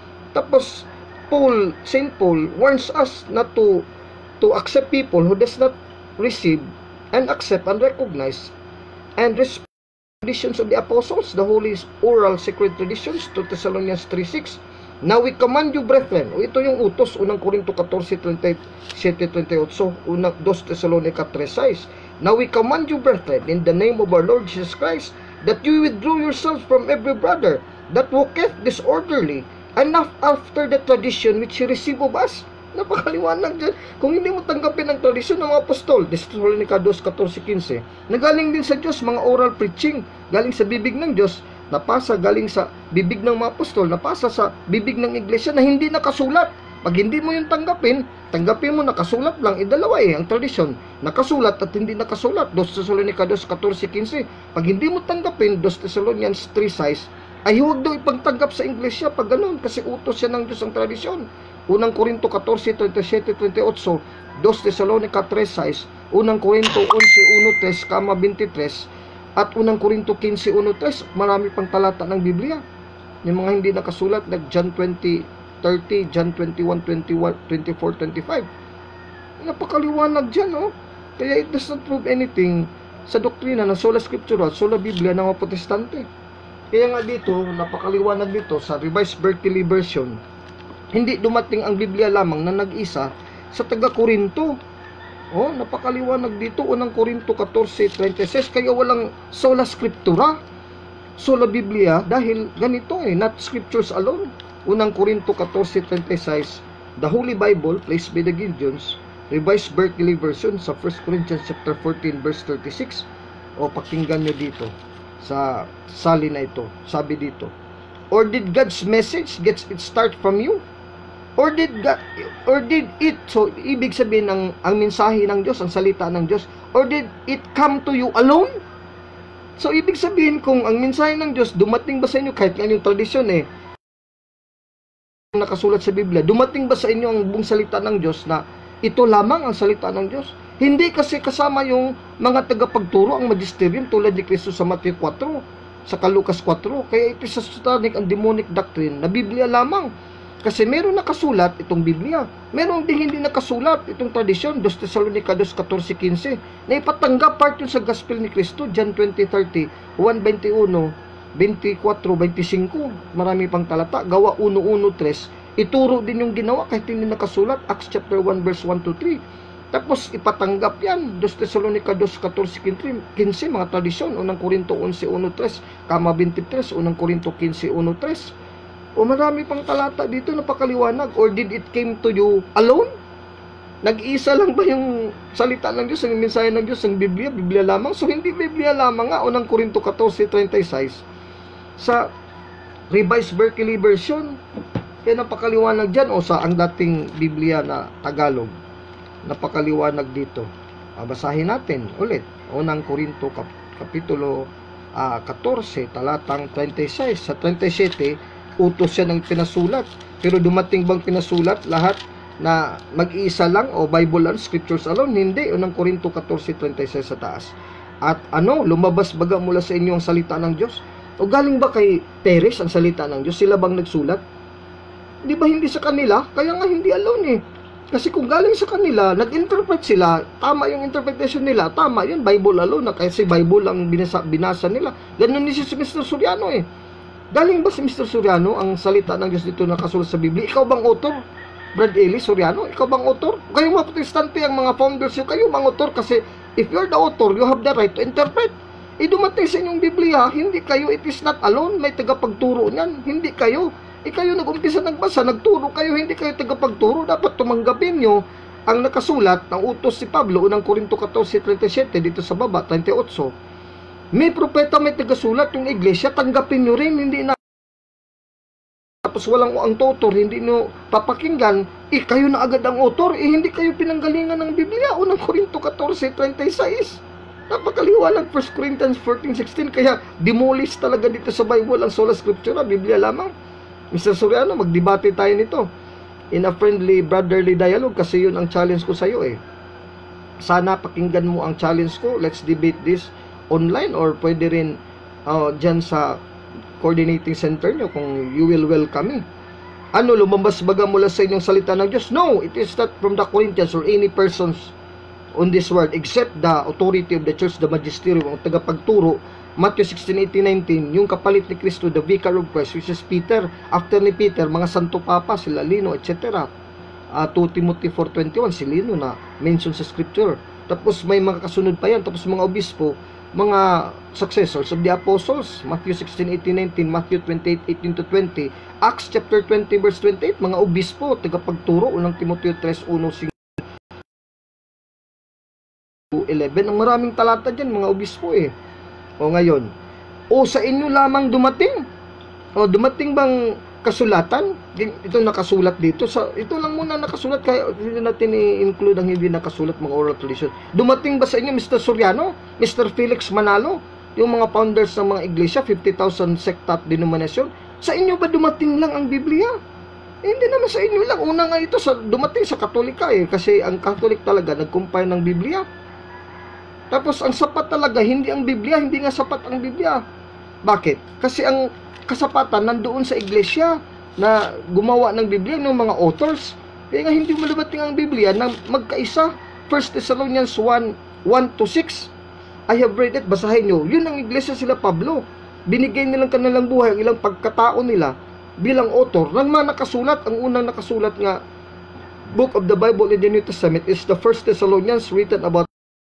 Tapos, Paul, Saint Paul warns us not to to accept people who does not receive and accept and recognize and respect traditions of the apostles, the holy oral sacred traditions, two Thessalonians three six. Now we command you, brethren. O ito yung utos, unang Korinto fourteen twenty-seven twenty-eight, unang Second Thessalonica three six. Now we command you, brethren, in the name of our Lord Jesus Christ, that you withdraw yourselves from every brother that walketh disorderly, and not after the tradition which you receive of us. Napakaliwanag dyan. Kung hindi mo tanggapin ang tradisyon ng mga apostol, Thessalonica two fourteen fifteen, na galing din sa Diyos, mga oral preaching, galing sa bibig ng Diyos, napasa galing sa bibig ng mga apostol, napasa sa bibig ng iglesia na hindi nakasulat. Pag hindi mo yung tanggapin, tanggapin mo nakasulat lang, idalawa eh, ang tradisyon, nakasulat at hindi nakasulat. Second Thessalonica two fourteen fifteen. Pag hindi mo tanggapin, Second Thessalonians three six, ay huwag daw ipagtanggap sa iglesia pag ganun, kasi utos siya ng Diyos ang tradisyon. Unang Korinto fourteen, twenty-seven, twenty-eight, two Thessalonica three six, Unang Korinto eleven, one, three, kama twenty-three, at Unang Korinto fifteen, one, three, marami pang talata ng Biblia. Yung mga hindi nakasulat, like John twenty, thirty, John twenty-one, twenty-one, twenty-four, twenty-five. Napakaliwanag dyan, oh. Kaya it does not prove anything sa doktrina ng sola scriptura, sola Biblia ng mga Protestante. Kaya nga dito, napakaliwanag dito sa Revised Berkeley Version, hindi dumating ang Biblia lamang na nag-isa sa taga-Korinto. Oh, napakaliwanag dito, Unang Korinto fourteen, twenty-six, kaya walang sola scriptura, sola Biblia, dahil ganito eh, not scriptures alone. Unang Korinto fourteen, twenty-six, the Holy Bible, placed by the Gideons, Revised Berkeley Version sa First Corinthians chapter fourteen, verse thirty-six. O, pakinggan nyo dito sa sali na ito. Sabi dito, or did God's message get its start from you? Or did God, or did it, so ibig sabihin ng ang mensahe ng Diyos, ang salita ng Diyos, or did it come to you alone? So ibig sabihin, kung ang mensahe ng Diyos dumating ba sa inyo, kahit nga yung tradisyon eh nakasulat sa Biblia, dumating ba sa inyo ang buong salita ng Diyos na ito lamang ang salita ng Diyos? Hindi, kasi kasama yung mga tagapagturo, ang magisterium, tulad ni Kristo sa Matthew four, sa Lucas four. Kaya ito sa satanic and demonic doctrine na Biblia lamang. Kasi meron nakasulat itong Biblia. Meron din hindi nakasulat itong tradisyon, Second Thessalonica two, fourteen, fifteen, na ipatanggap part yun sa gospel ni Kristo, John twenty, thirty, one, twenty-one, twenty-four, twenty-five, marami pang talata, Gawa one, one, three, ituro din yung ginawa kahit hindi nakasulat, Acts chapter one, verse one to three. Tapos ipatanggap yan, Second Thessalonica two, fourteen, fifteen, mga tradisyon, Unang Korinto eleven, one, three, kama twenty-three, Unang Korinto fifteen, one, three. O marami pang talata dito, napakaliwanag. Or did it came to you alone? Nag-iisa lang ba yung salita ng Diyos, ang mensahe ng Diyos, ang Biblia, Biblia lamang? So hindi Biblia lamang nga, Unang Korinto fourteen, thirty-six, sa Revised Berkeley Version. Kaya napakaliwanag dyan, o sa ang dating Biblia na Tagalog, napakaliwanag dito. Ah, basahin natin ulit, Unang Korinto kap kapitulo uh, fourteen, talatang twenty-six. Sa twenty-seven, utos siya ng pinasulat. Pero dumating bang pinasulat lahat na mag-iisa lang o Bible and Scriptures alone? Hindi. Unang Korinto fourteen, twenty-six sa taas. At ano, lumabas baga mula sa inyo ang salita ng Diyos? O galing ba kay Teres ang salita ng Diyos? Sila bang nagsulat? Di ba hindi sa kanila? Kaya nga hindi alone eh. Kasi kung galing sa kanila, nag-interpret sila, tama yung interpretation nila, tama yun, Bible alone na, kasi Bible ang binasa, binasa nila. Ganun ni si Mister Soriano eh. Galing ba si Mister Soriano ang salita ng Diyos dito nakasulat sa Biblia? Ikaw bang author? Brad Eli Soriano, ikaw bang author? Kayo mga Protestante, ang mga founders, yung kayo bang author? Kasi if you're the author, you have the right to interpret. E dumating sa inyong Biblia, hindi kayo, it is not alone, may tagapagturo niyan, hindi kayo. E kayo nag-umpisa nagbasa, nagturo kayo, hindi kayo tagapagturo, dapat tumanggapin nyo ang nakasulat ng utos si Pablo, Unang Korinto fourteen, twenty-seven, dito sa baba, twenty-eight. May propeta, may tagasulat, yung iglesia, tanggapin nyo rin, hindi na tapos walang ang tutor, hindi nyo papakinggan, eh kayo na agad ang author, eh hindi kayo pinanggalingan ng Biblia. Unang Korinto fourteen, twenty-six. Napakaliwanag, First Corinthians fourteen, sixteen. Kaya demolish talaga dito sa Bible ang sola scriptura, Biblia lamang. Mister Soriano, magdebate tayo nito in a friendly, brotherly dialogue, kasi yun ang challenge ko sa'yo eh. Sana pakinggan mo ang challenge ko. Let's debate this online, or pwede rin uh, dyan sa coordinating center nyo kung you will welcome me. Ano, lumabas baga mula sa inyong salita ng Diyos? No, it is not from the Corinthians or any persons on this world except the authority of the church, the magisterium, ang tagapagturo. Matthew sixteen, eighteen, nineteen, yung kapalit ni Kristo, the vicar of Christ, which is Peter. After ni Peter, mga santo papa, sila Lino, et cetera. Uh, two Timothy four, twenty-one, si Lino na mention sa scripture. Tapos may mga kasunod pa yan. Tapos mga obispo, mga successors of the apostles, Matthew sixteen, eighteen, nineteen, Matthew twenty-eight, eighteen to twenty, Acts chapter twenty, verse twenty-eight, mga obispo, tagapagturo, Unang Timoteo three, one, five, eleven, ang maraming talata dyan, mga obispo eh. O ngayon, o sa inyo lamang dumating, o dumating bang kasulatan? Ito nakasulat dito, sa ito lang muna nakasulat, kaya hindi natin i-include ang hindi nakasulat, mga oral tradition. Dumating ba sa inyo, Mister Soriano, Mister Felix Manalo, yung mga founders ng mga iglesia, fifty thousand sekta at denominasyon. Sa inyo ba dumating lang ang Biblia? Eh, hindi naman sa inyo lang. Una nga ito sa, dumating sa Katolika eh. Kasi ang Katolik talaga nag-compile ng Biblia. Tapos ang sapat talaga, hindi ang Biblia, hindi nga sapat ang Biblia. Bakit? Kasi ang kasapatan nandoon sa iglesia na gumawa ng Biblia, ng mga authors. Kaya nga hindi malabating ang Biblia na magkaisa. First Thessalonians one, one to six. I have read it, basahin nyo. Yun ang iglesia sila Pablo. Binigay nilang kanilang buhay, ang ilang pagkatao nila bilang author. Nang mga nakasulat, ang unang nakasulat nga book of the Bible in the New Testament is the First Thessalonians, written about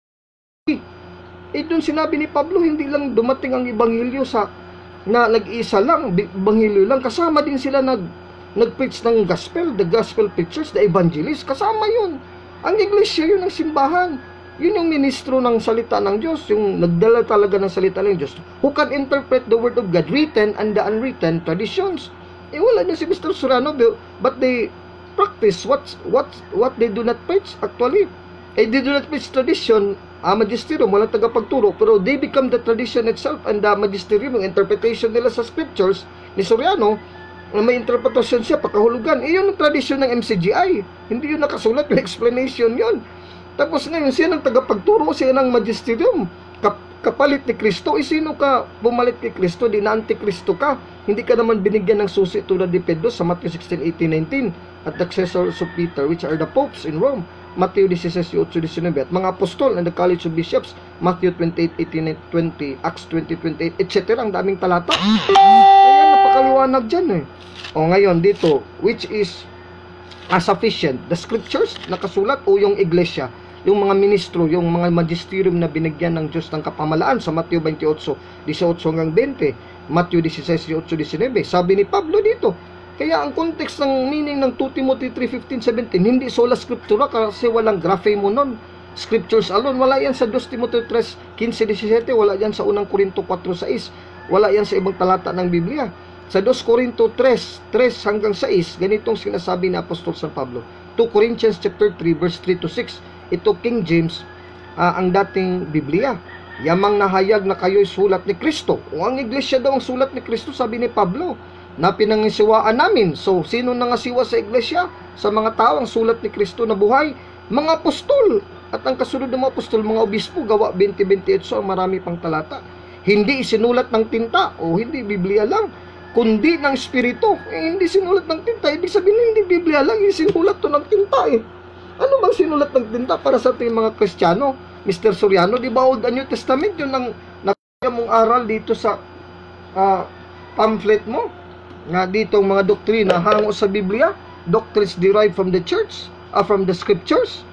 eh doon sinabi ni Pablo, hindi lang dumating ang ebanghelyo sa na nag-isa lang, ebanghelyo lang, kasama din sila nag nag-preach ng gospel, the gospel preachers, the evangelists, kasama yun. Ang iglesia yun ang simbahan. Yun yung ministro ng salita ng Diyos, yung nagdala talaga ng salita ng Diyos, who can interpret the word of God, written and the unwritten traditions. Eh wala niya si Mister Soriano, but they practice what what what they do not preach actually. Eh they do not preach tradition, ah, magisterium, walang tagapagturo, pero they become the tradition itself, and the magisterium, yung interpretation nila sa scriptures ni Soriano, may interpretation siya, pakahulugan. Eh yun ang tradition ng M C G I, hindi yun nakasulat, yung explanation yun. Tapos ngayon, siya ng tagapagturo, siya ng magisterium, Kap kapalit ni Kristo. Eh sino ka pumalit kay Kristo? Di na antikristo ka. Hindi ka naman binigyan ng susi tulad ni Pedro sa Matthew sixteen, eighteen, nineteen, at the successors of Peter, which are the popes in Rome, Matthew sixteen, eighteen, nineteen, at mga apostol and the college of bishops, Matthew twenty-eight, eighteen, twenty, Acts twenty, twenty-eight, et cetera. Ang daming talata. Kaya napakaliwanag dyan eh. O ngayon dito, which is uh, sufficient, the scriptures nakasulat o yung iglesia, yung mga ministro, yung mga magisterium na binigyan ng Diyos ng kapamalaan sa Matthew twenty-eight, eighteen hanggang twenty, Matthew sixteen, eighteen, nineteen. Sabi ni Pablo dito, kaya ang context ng meaning ng two Timothy three, fifteen, seventeen, hindi sola scriptura kasi walang graphe mo nun. Scriptures alone, wala yan sa two Timothy three, fifteen, seventeen, wala yan sa unang Korinto four, six, wala yan sa ibang talata ng Biblia. Sa two Korinto three, three hanggang six, ganitong sinasabi ni Apostol San Pablo. two Corinthians chapter three, verse three to six, ito King James, uh, ang dating Biblia. Yamang nahayag na kayo'y sulat ni Kristo. O ang iglesia daw ang sulat ni Kristo, sabi ni Pablo, na pinangisiwaan namin. So, sino nangasiwa sa iglesia? Sa mga tao ang sulat ni Kristo na buhay? Mga apostol. At ang kasunod ng mga apostol, mga obispo, gawa twenty, twenty-eight, so ang marami pang talata. Hindi isinulat ng tinta, o hindi Biblia lang, kundi ng Espiritu. Eh, hindi sinulat ng tinta. Ibig sabihin, hindi Biblia lang, isinulat to ng tinta eh. Ano bang sinulat ng tinta para sa ating mga Kristiyano? Mister Soriano, di ba Old and New Testament yun ang nakaya mong aral dito sa uh, pamphlet mo? Nga dito mga doktrina hango sa Biblia, doctrines derived from the church, uh, from the scriptures.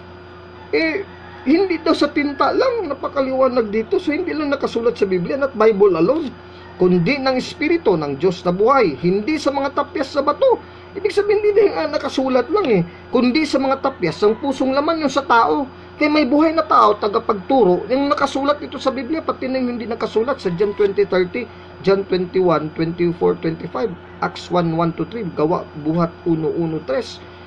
Eh, hindi daw sa tinta lang, napakaliwanag dito. So, hindi lang nakasulat sa Biblia, not Bible alone, kundi ng Espiritu ng Diyos na buhay, hindi sa mga tapyas sa bato. Ibig sabihin, hindi na nakasulat lang eh, kundi sa mga tapyas, ang pusong laman yung sa tao. Kaya may buhay na tao, tagapagturo, yung nakasulat ito sa Biblia, pati na hindi nakasulat sa John twenty, thirty, John twenty-one, twenty-four, twenty-five, Acts one, one to three, Gawa, Buhat one, one, three.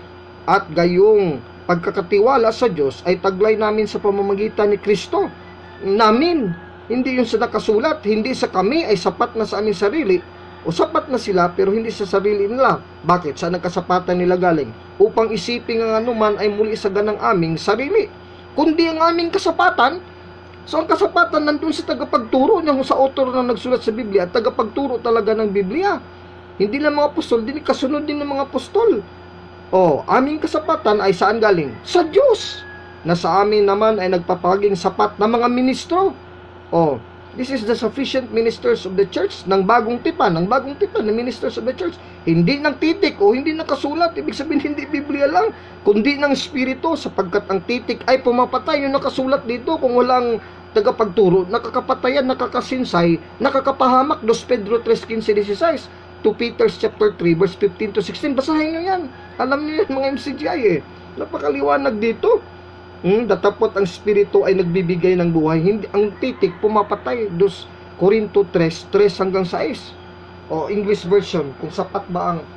At gayong pagkakatiwala sa Diyos ay taglay namin sa pamamagitan ni Kristo. Namin, hindi yung sa nakasulat, hindi sa kami ay sapat na sa aming sarili, o sapat na sila pero hindi sa sarili nila. Bakit? Saan ang kasapatan nila galing? Upang isipin ang anuman ay muli sa ganang aming sarili, kundi ang aming kasapatan. So ang kasapatan nandun sa tagapagturo niya, sa author na nagsulat sa Biblia, at tagapagturo talaga ng Biblia. Hindi lang mga apostol, din kasunod din ng mga apostol. O, aming kasapatan ay saan galing? Sa Diyos, na sa amin naman ay nagpapaging sapat na mga ministro. O, this is the sufficient ministers of the church, ng bagong tipan, ng bagong tipan, ng ministers of the church. Hindi ng titik o hindi nakasulat, ibig sabihin hindi Biblia lang, kundi ng Espiritu, sapagkat ang titik ay pumapatay. Yung nakasulat dito, kung walang tagapagturo, nakakapatayan, nakakasinsay, nakakapahamak. Dos Pedro three, fifteen, sixteen, two Peter chapter three, verse fifteen to sixteen, basahin nyo yan. Alam nyo yan mga M C G I eh. Napakaliwanag dito. Hmm, datapot ang Espiritu ay nagbibigay ng buhay, hindi ang titik pumapatay. Dos Korinto three, three hanggang six. O English version, kung sapat ba ang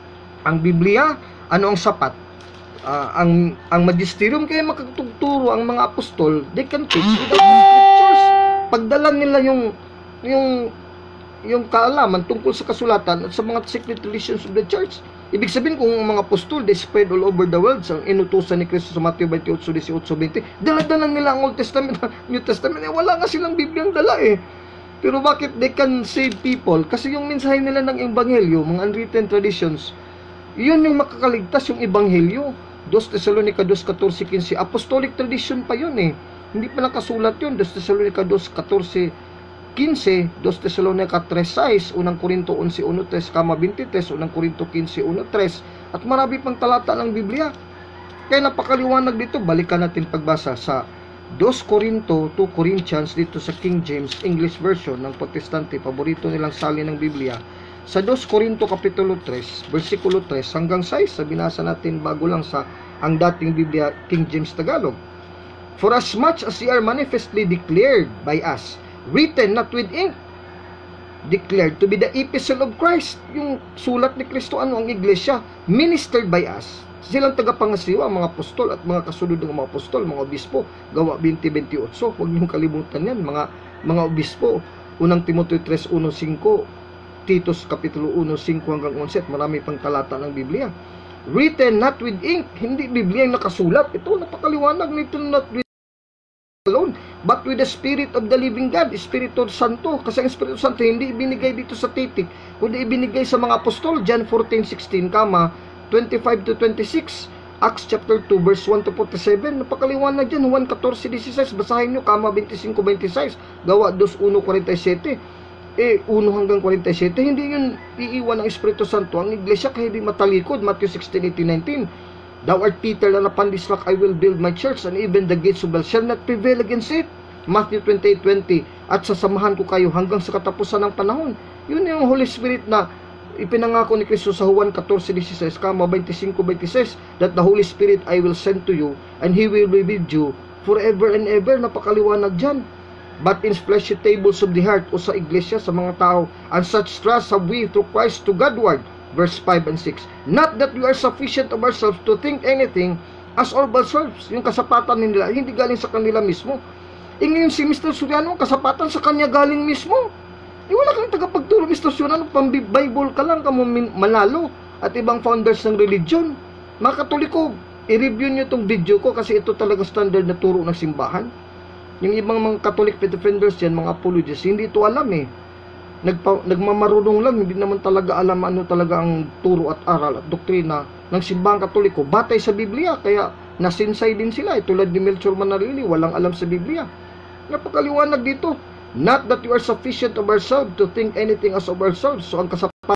ang Biblia, ano ang sapat? Uh, ang ang magisterium, kaya makatuturo ang mga apostol, they can teach without scriptures. Pagdala nila yung yung yung kaalaman tungkol sa kasulatan at sa mga secret traditions of the church. Ibig sabihin, kung ang mga apostol, they spread all over the world, sa inutusan ni Kristo sa Mateo twenty-eight, eighteen, twenty, dala-dala nila ang Old Testament, New Testament, eh, wala nga silang Bibliang dala eh. Pero bakit they can save people? Kasi yung mensahe nila ng Ebanghelyo, mga unwritten traditions, yun yung makakaligtas, yung Ebanghelyo. Dos Thessalonica two, fourteen, fifteen, apostolic tradition pa yun eh. Hindi pa nakasulat yun. Dos Thessalonica two, fourteen, fifteen, Dos Thessalonica three, six, Unang Korinto eleven, one, three, twenty-three, Unang Korinto fifteen, one, three, at marami pang talata ng Biblia. Kaya napakaliwanag dito. Balikan natin pagbasa sa Dos Korinto, two Corinthians, dito sa King James English Version ng Protestante, paborito nilang salin ng Biblia. Sa Dos Korinto Kapitulo three, versikulo three hanggang six, sa binasa natin bago lang sa ang dating Biblia, King James Tagalog. For as much as ye are manifestly declared by us, written not with ink, declared to be the epistle of Christ, yung sulat ni Kristo, ano ang iglesia, ministered by us. Silang tagapangasiwa, mga apostol at mga kasunod ng mga apostol, mga obispo, gawa twenty, twenty-eight. Huwag niyong kalimutan yan, mga mga obispo. Unang Timoteo three, one, five, Titus Kapitulo one, five hanggang eleven, marami pang talata ng Biblia. Written not with ink, hindi Biblia yung nakasulat. Ito, napakaliwanag nito, not with alone, but with the Spirit of the living God, Espiritu Santo. Kasi ang Espiritu Santo hindi ibinigay dito sa titik, kundi ibinigay sa mga apostol. John fourteen, sixteen, kama twenty-five to twenty-six, Acts chapter two, verse one to forty-seven, napakaliwanag dyan. Juan fourteen, sixteen, basahin nyo, kama twenty-five, twenty-six, gawa two, one, forty-seven, eh, one hanggang forty-seven, hindi yun iiwan ng Espiritu Santo ang iglesia kaya hindi matalikod. Matthew sixteen, eighteen, nineteen, Thou art Peter, and upon this rock I will build my church, and even the gates of hell shall not prevail against it. Matthew twenty-eight, twenty, at sasamahan ko kayo hanggang sa katapusan ng panahon. Yun yung Holy Spirit na ipinangako ni Kristo sa Juan fourteen, sixteen, kama twenty-five, twenty-six, that the Holy Spirit I will send to you, and He will be with you forever and ever. Napakaliwanag dyan. But in fleshy tables of the heart, o sa iglesia, sa mga tao, and such trust have we through Christ to Godward. Verse five and six, not that we are sufficient of ourselves to think anything as of ourselves. Yung kasapatan nila, hindi galing sa kanila mismo. E ngayon si Mister Soriano, kasapatan sa kanya galing mismo. E wala kang tagapagturo, Mister Soriano, pang-Bible ka lang, kamo manalo, at ibang founders ng religion. Mga Katoliko, i-review nyo itong video ko kasi ito talaga standard na turo ng simbahan. Yung ibang mga Catholic defenders yan, mga apologists, hindi ito alam eh. Nagpa, nagmamarunong lang, hindi naman talaga alam ano talaga ang turo at aral at doktrina ng simbahang Katoliko batay sa Biblia. Kaya nasinsay din sila, eh, tulad ni Melchor Manarili, walang alam sa Biblia. Napakaliwanag dito, not that you are sufficient of ourselves to think anything as of ourselves. So ang kasapatan,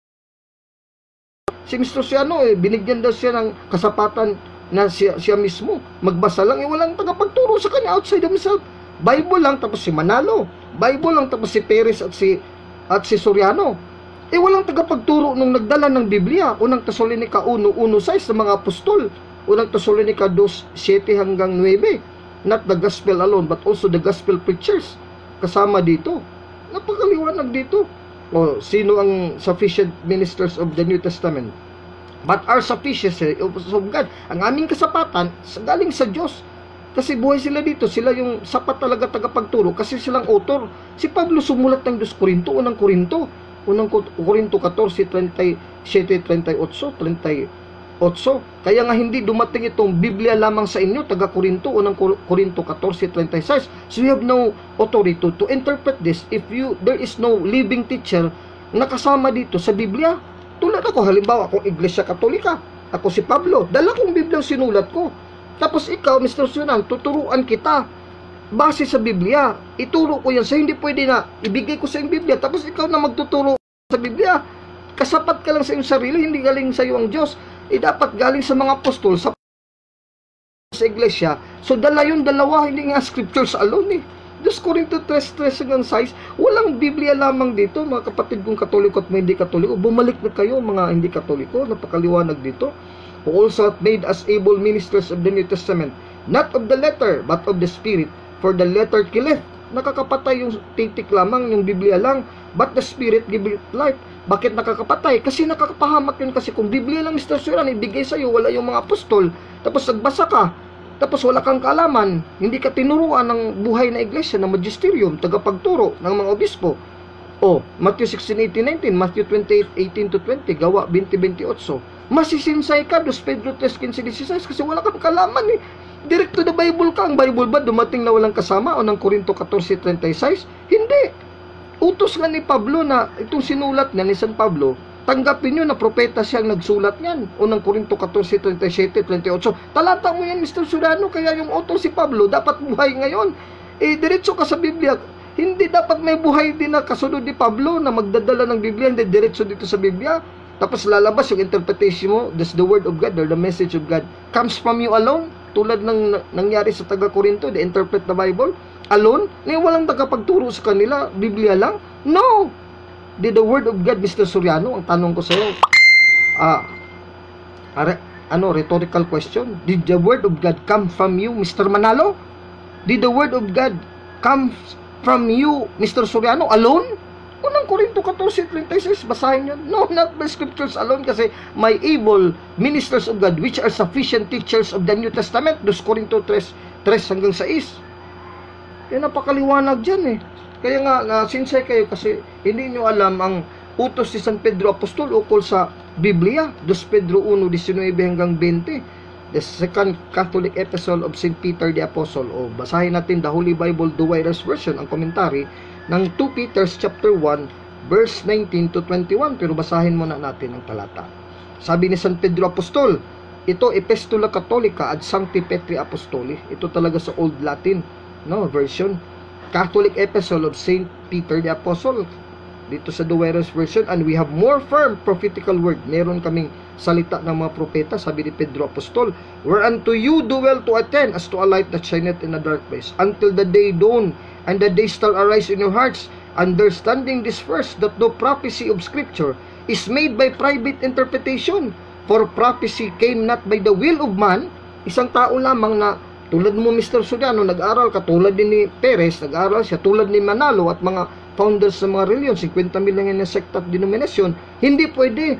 si Mister Soriano, eh, binigyan daw siya ng kasapatan na siya, siya mismo magbasa lang, eh, walang tagapagturo sa kanya outside himself. Bible lang, tapos si Manalo. Bible lang, tapos si Perez at si at si Soriano. Eh walang tagapagturo nung nagdala ng Biblia. Unang Thessalonica one, one, six sa mga apostol. Unang Thessalonica two, seven hanggang nine. Not the gospel alone, but also the gospel preachers. Kasama dito. Napakaliwanag dito. O, sino ang sufficient ministers of the New Testament? But our sufficiency of God. Ang aming kasapatan, galing sa Diyos. Kasi buhay sila dito, sila yung sapat talaga tagapagturo kasi silang author. Si Pablo sumulat ng Dos Korinto, unang Korinto, unang Korinto fourteen, twenty-seven, thirty-eight, thirty-eight. Kaya nga hindi dumating itong Biblia lamang sa inyo, taga Korinto, unang Korinto fourteen, twenty-six. So you have no authority to, to interpret this if you there is no living teacher na kasama dito sa Biblia. Tulad ako, halimbawa, akong Iglesia Katolika, ako si Pablo, dala kong Biblia sinulat ko. Tapos ikaw, Mister Sunan, tuturuan kita base sa Biblia. Ituro ko yan. So, hindi pwede na ibigay ko sa iyong Biblia. Tapos ikaw na magtuturo sa Biblia. Kasapat ka lang sa iyong sarili, hindi galing sa iyo ang Diyos. Eh, dapat galing sa mga apostol, sa, sa iglesia. So, dala yung dalawa, hindi nga scriptures alone eh. Dos Korinto three, three hanggang six, walang Biblia lamang dito, mga kapatid kong Katoliko at mga hindi Katoliko. Bumalik na kayo, mga hindi Katoliko, napakaliwanag dito. Who also hath made us able ministers of the New Testament, not of the letter, but of the Spirit. For the letter killeth, nakakapatay yung titik lamang, yung Biblia lang, but the Spirit giveth life. Bakit nakakapatay? Kasi nakakapahamak yun. Kasi kung Biblia lang, Mister Suran, ibigay sa'yo, wala yung mga apostol, tapos nagbasa ka, tapos wala kang kaalaman, hindi ka tinuruan ng buhay na iglesia, ng magisterium, tagapagturo ng mga obispo. O, Matthew sixteen, eighteen, nineteen, Matthew twenty-eight, eighteen to twenty, Gawa twenty, twenty-eight, masisinsay ka, Dos Pedro three, fifteen, sixteen, kasi wala kang kaalaman eh. Direct to the Bible ka. Ang Bible ba dumating na walang kasama? O ng Corinto fourteen, thirty-six? Hindi. Utos nga ni Pablo na itong sinulat niya ni San Pablo, tanggapin nyo na propeta siyang nagsulat niyan. O ng Corinto fourteen, thirty-seven, twenty-eight. Talata mo yan, Mister Soriano. Kaya yung author si Pablo dapat buhay ngayon. Eh, diretso ka sa Biblia. Hindi dapat may buhay din na kasunod ni Pablo na magdadala ng Biblia. Hindi diretso dito sa Biblia. Tapos lalabas yung interpretation mo. That's the word of God or the message of God comes from you alone. Tulad ng nangyari sa taga-Corinto, they interpret the Bible alone. Ni walang tagapagturo sa kanila, Biblia lang. No! Did the word of God, Mister Soriano, ang tanong ko sa iyo, ah, are, ano, rhetorical question, did the word of God come from you, Mister Manalo? Did the word of God come from you, Mister Soriano, alone? Unang Corinto fourteen, thirty-six, basahin yun. No, not by scriptures alone, kasi may able ministers of God which are sufficient teachers of the New Testament. Dos Corinto three, three hanggang six. Kaya napakaliwanag dyan eh. Kaya nga, nasinsay kayo kasi hindi nyo alam ang utos ni San Pedro Apostol ukol sa Biblia. Dos Pedro one, nineteen hanggang twenty. The second Catholic epistle of Saint Peter the Apostle. O basahin natin the Holy Bible, the Writers Version, ang komentary ng two Peter chapter one, verse nineteen to twenty-one. Pero basahin muna natin ang talata. Sabi ni San Pedro Apostol, ito Epistola Catholica ad Sancti Petri Apostoli. Ito talaga sa Old Latin, no, version. Catholic epistle of Saint Peter the Apostle. Dito sa The Writers Version. And we have more firm prophetical word. Meron kaming salita ng mga propeta, sabi ni Pedro Apostol, whereunto you do well to attend as to a light that shineth in a dark place, until the day dawn, and the day star arise in your hearts, understanding this first, that no prophecy of Scripture is made by private interpretation. For prophecy came not by the will of man. Isang tao lamang na, tulad mo Mister Soriano, nag-aral ka, tulad din ni Perez, nag-aral siya, tulad ni Manalo at mga founders sa mga reliyon, fifty mil lang yung sekta at denominasyon, hindi pwede.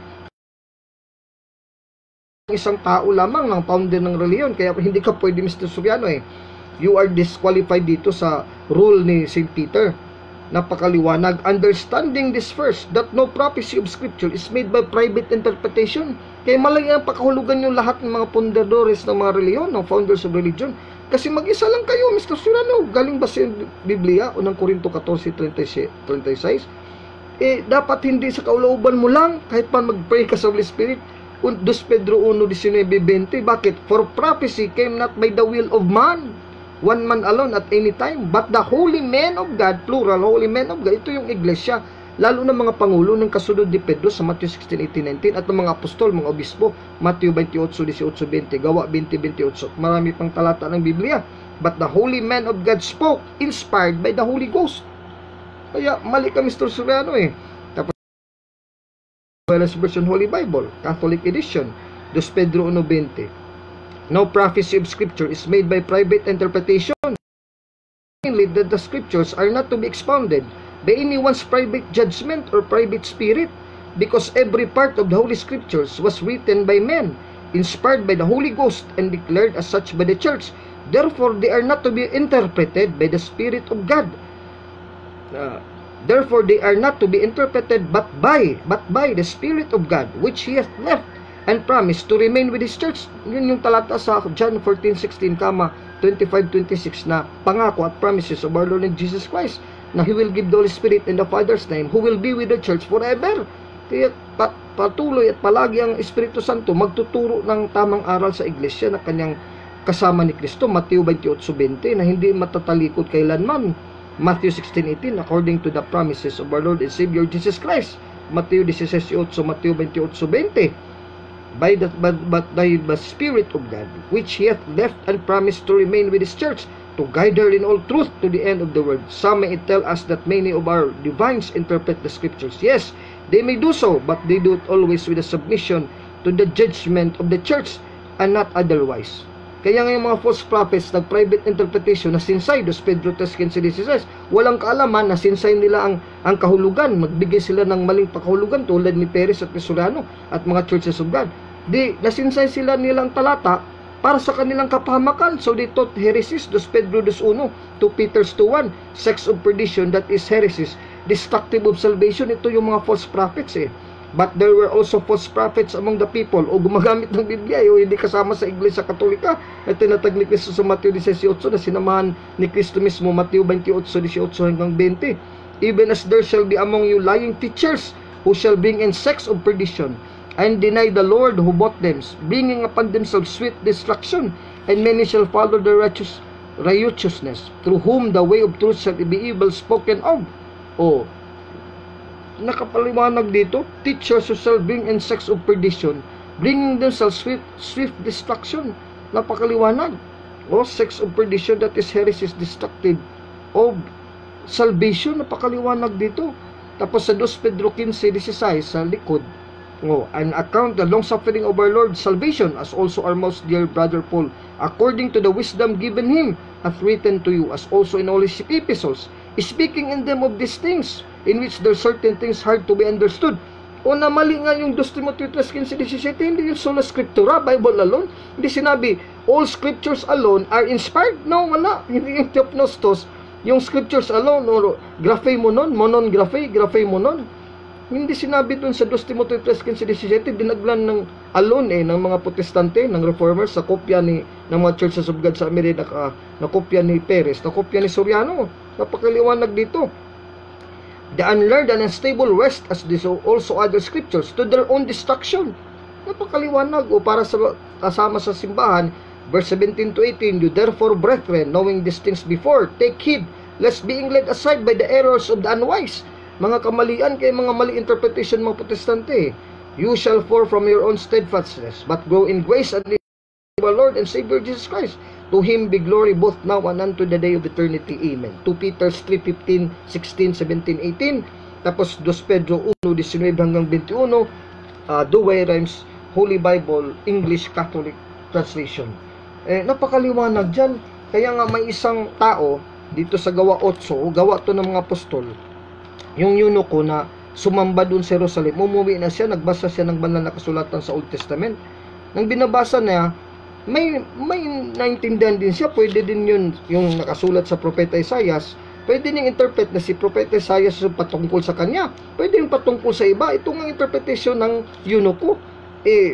Isang tao lamang ng founder ng reliyon, kaya hindi ka pwede Mister Soriano eh. You are disqualified dito sa rule ni Saint Peter. Napakaliwanag. Understanding this first, that no prophecy of Scripture is made by private interpretation. Kaya malaki ang pakahulugan yung lahat ng mga pundadores ng mga reliyon, ng founders of religion. Kasi mag-isa lang kayo, Mister Soriano. Galing ba sa Biblia? Unang Corinto fourteen, thirty-six. Eh, dapat hindi sa kaulauban mo lang, kahit pa mag-pray ka sa Holy Spirit. Dos Pedro one, nineteen, twenty. Bakit? For prophecy came not by the will of man, one man alone at any time, but the holy men of God, plural, holy men of God. Ito yung iglesia, lalo na mga pangulo ng kasunod ni Pedro sa Matthew sixteen, eighteen, nineteen, at ng mga apostol, mga obispo, Matthew twenty-eight, eighteen, twenty, Gawa twenty, twenty-eight, marami pang talata ng Biblia. But the holy men of God spoke, inspired by the Holy Ghost. Kaya mali ka Mister Soriano eh. Tapos Wellers Version Holy Bible, Catholic edition, Dos Pedro one, twenty. No prophecy of Scripture is made by private interpretation. Mainly that the Scriptures are not to be expounded by anyone's private judgment or private spirit, because every part of the Holy Scriptures was written by men, inspired by the Holy Ghost, and declared as such by the Church. Therefore, they are not to be interpreted by the Spirit of God. Uh, therefore, they are not to be interpreted but by, but by the Spirit of God, which He hath left and promised to remain with His church. Yun yung talata sa John fourteen, sixteen, twenty-five, twenty-six na pangako at promises of our Lord and Jesus Christ, na He will give the Holy Spirit in the Father's name, who will be with the church forever. Kaya pat, patuloy at palagi ang Espiritu Santo magtuturo ng tamang aral sa iglesia na kanyang kasama ni Kristo. Matthew twenty-eight, twenty, na hindi matatalikod kailanman. Matthew sixteen, eighteen, according to the promises of our Lord and Savior Jesus Christ. Matthew sixteen, eight, Matthew twenty-eight, twenty. By the, but, but by the Spirit of God, which He hath left and promised to remain with His church, to guide her in all truth to the end of the world. Some may tell us that many of our divines interpret the Scriptures. Yes, they may do so, but they do it always with a submission to the judgment of the church and not otherwise. Kaya nga yung mga false prophets, nag-private interpretation na sinsay, Dos Pedro three, fifteen, sixteen, walang kaalaman na sinsay nila ang, ang kahulugan, magbigay sila ng maling pakahulugan tulad ni Perez at ni Soriano at mga churches of God. Di, nasinsay sila nilang talata para sa kanilang kapahamakan. So they taught heresies, Dos Pedro two one, two Peter two one, sects of perdition, that is heresies, destructive of salvation. Ito yung mga false prophets eh. But there were also false prophets among the people, o gumagamit ng Biblia, o hindi kasama sa Iglesia Katolika, na tinatag ni Cristo sa Mateo eighteen, na sinamahan ni Cristo mismo, Mateo twenty-eight, eighteen hanggang twenty. Even as there shall be among you lying teachers, who shall bring in sects of perdition, and deny the Lord who bought them, bringing upon themselves sweet destruction, and many shall follow their righteous, righteousness, through whom the way of truth shall be evil spoken of. O, nakapaliwanag dito, teachers who shall bring in sects of perdition, bringing themselves swift, swift destruction. Napakaliwanag. O, sects of perdition, that is heresies, destructive of salvation. Napakaliwanag dito. Tapos sa Dos Pedro fifteen sixteen sa likod, oh, an account the long suffering of our Lord salvation, as also our most dear brother Paul, according to the wisdom given him, hath written to you, as also in all his epistles, speaking in them of these things, in which there are certain things hard to be understood. O na mali nga yung Dos Timoteo three fifteen seventeen, hindi yung sola scriptura, Bible alone. Hindi sinabi, all scriptures alone are inspired. No, wala. Hindi yung Theopnostos, yung scriptures alone, o graphe monon, monon graphe, graphe monon. Hindi sinabi dun sa Dos Timoteo three fifteen seventeen, dinaglan ng alone eh, ng mga protestante, ng reformers, sa kopya ni, ng mga churches of God sa Amerika, uh, na kopya ni Perez, na kopya ni Soriano. Napakaliwanag dito. The unlearned and unstable rest as this also other scriptures to their own destruction. Napakaliwanag. O para sa kasama sa simbahan, verse seventeen to eighteen, you therefore, brethren, knowing these things before, take heed, lest being led aside by the errors of the unwise, mga kamalian kay mga mali interpretation mga protestante, you shall fall from your own steadfastness, but grow in grace and in our Lord and Savior Jesus Christ. To him be glory both now and unto the day of eternity. Amen. two Peter three fifteen, sixteen, seventeen, eighteen. Tapos Dos Pedro one, nineteen hanggang twenty-one. Uh, Douay Rhymes, Holy Bible, English Catholic Translation. Eh, napakaliwanag dyan. Kaya nga may isang tao dito sa gawa eight, gawa to ng mga apostol, yung eunuko na sumamba dun sa Jerusalem, umuwi na siya, nagbasa siya ng banal na kasulatan sa Old Testament. Nang binabasa niya, may may naintindihan din siya. Pwede din yun yung nakasulat sa Propeta Isaias, pwede niyang interpret na si Propeta Isaias yung patungkol sa kanya, pwede yung patungkol sa iba. Ito ang interpretation ng eunuko. Eh,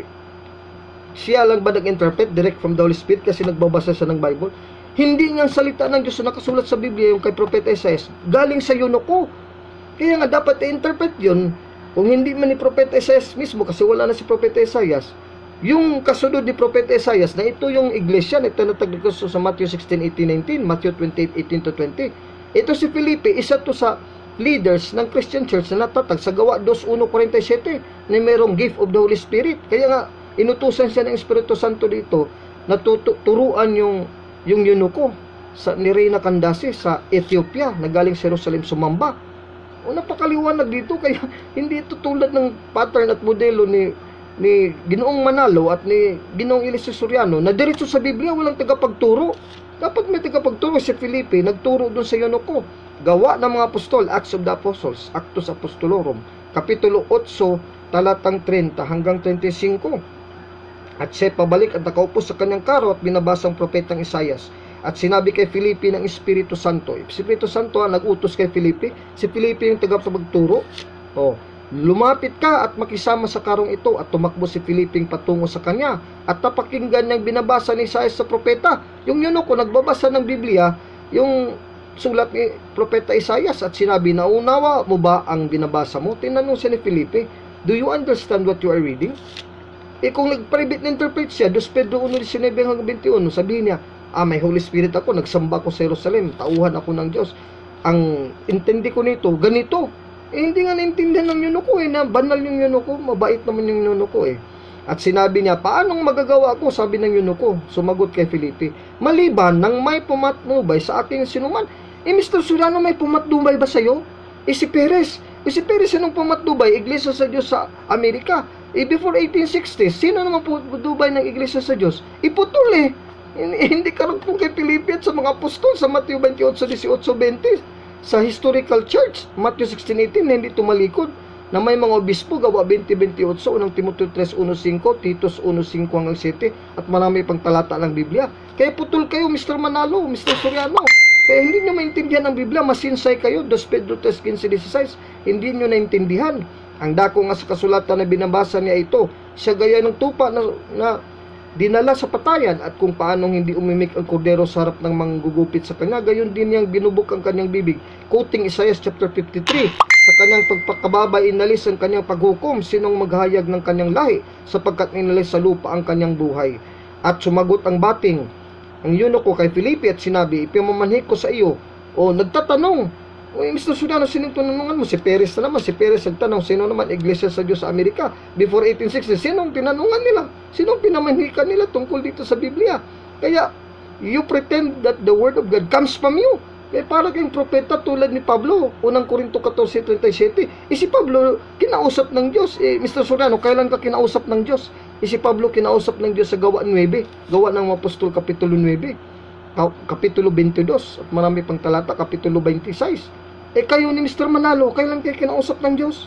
siya lang ba nag-interpret direct from the Holy Spirit kasi nagbabasa siya ng Bible? Hindi nga salita ng Diyos na nakasulat sa Biblia yung kay Propeta Isaias, galing sa eunuko. Kaya nga dapat i-interpret yun. Kung hindi man ni Propeta Isaias mismo, kasi wala na si Propeta Isaias, yung kasunod ni Propeta Isaias, na ito yung iglesia na tinatag ni Cristo sa Matthew sixteen, eighteen, nineteen, Matthew twenty-eight, eighteen to twenty. Ito si Felipe, isa to sa leaders ng Christian Church na natatag sa gawa two one forty-seven na mayroong gift of the Holy Spirit. Kaya nga, inutusan siya ng Espiritu Santo dito na turuan yung, yung eunuko sa, ni Reina Candace sa Ethiopia na galing sa Jerusalem sumamba. O napakaliwanag dito, kaya hindi ito tulad ng pattern at modelo ni ni Ginoong Manalo at ni Ginoong Eliseo Soriano na diretso sa Biblia, walang tagapagturo. Dapat may tagapagturo. Si Felipe nagturo doon sa eunuko. Gawa ng mga apostol, Acts of the Apostles, Actus Apostolorum, Kapitulo eight, talatang thirty hanggang twenty-five. At siya pabalik at nakaupo sa kanyang karo at binabasang propetang Isaias. At sinabi kay Felipe ng Espiritu Santo. Espiritu Santo ang nag-utos kay Felipe. Si Felipe yung tagapagturo. Oh, lumapit ka at makisama sa karong ito. At tumakbo si Felipe patungo sa kanya. At napakinggan niyang binabasa ni Isaias sa propeta. Yung eunuko nagbabasa ng Biblia, yung sulat ni propeta Isaias, at sinabi, naunawa mo ba ang binabasa mo? Tinanong siya ni Felipe, do you understand what you are reading? Eh kung nag-private interpret siya, Dos Pedro one, nineteen hanggang twenty-one, sabihin niya, ah, may Holy Spirit ako, nagsamba ko sa Jerusalem, tauhan ako ng Diyos. Ang intindi ko nito, ganito. Eh, hindi nga naintindihan ng eunuko eh, na banal yung eunuko, mabait naman yung eunuko eh. At sinabi niya, paanong magagawa ko? Sabi ng eunuko, sumagot kay Felipe, maliban nang may pumatnubay sa aking sinuman. Eh, Mister Soriano, may pumatnubay ba sa'yo? Eh, si Perez. Eh, si Perez, sinong pumatnubay? Iglesia sa Diyos sa Amerika. Eh, before eighteen sixty, sino naman pumatnubay ng Iglesia sa Diyos? Iputol eh. Hindi karugtong kay Felipe at sa mga apostol sa Matthew twenty-eight, eighteen, twenty. Sa historical church, Matthew sixteen, eighteen, hindi tumalikod. na may mga obispo, gawa twenty twenty-eight, unang Timoteo three one five, Titus one five hanggang seven, at marami pang talata ng Biblia. Kaya putol kayo, Mister Manalo, Mister Soriano. Kaya hindi nyo maintindihan ang Biblia, masinsay kayo. Dos Pedro three fifteen sixteen, hindi nyo naintindihan. Ang dako nga sa kasulatan na binabasa niya ito, siya gaya ng tupa na, na dinala sa patayan, at kung paanong hindi umimik ang kordero sa harap ng manggugupit sa kanya, gayon din niyang binubok ang kanyang bibig. Quoting Isaiah chapter fifty-three, sa kanyang pagpakababay inalis ang kanyang paghukom, sinong maghayag ng kanyang lahi, sapagkat inalis sa lupa ang kanyang buhay. At sumagot ang bating, ang eunuko kay Felipe, at sinabi, ipimamanhik ko sa iyo. O nagtatanong, o Mister Soriano, sinong tinanungan mo? Si Perez na naman. Si Perez nagtanong, sino naman Iglesia sa Diyos sa Amerika before eighteen sixty? Sinong tinanungan nila? Sinong pinamanhikan nila tungkol dito sa Biblia? Kaya, you pretend that the Word of God comes from you. Kaya para kayong propeta tulad ni Pablo, unang Korinto fourteen thirty-seven. Eh si Pablo, kinausap ng Diyos. Eh, Mister Soriano, kailan ka kinausap ng Diyos? Eh si Pablo, kinausap ng Diyos sa Gawa nine, Gawa ng Apostol Kapitulo nine, Kapitulo twenty-two, at marami pang talata, Kapitulo twenty-six. Eh kayo ni Mister Manalo, kailan kayo kinausap ng Diyos?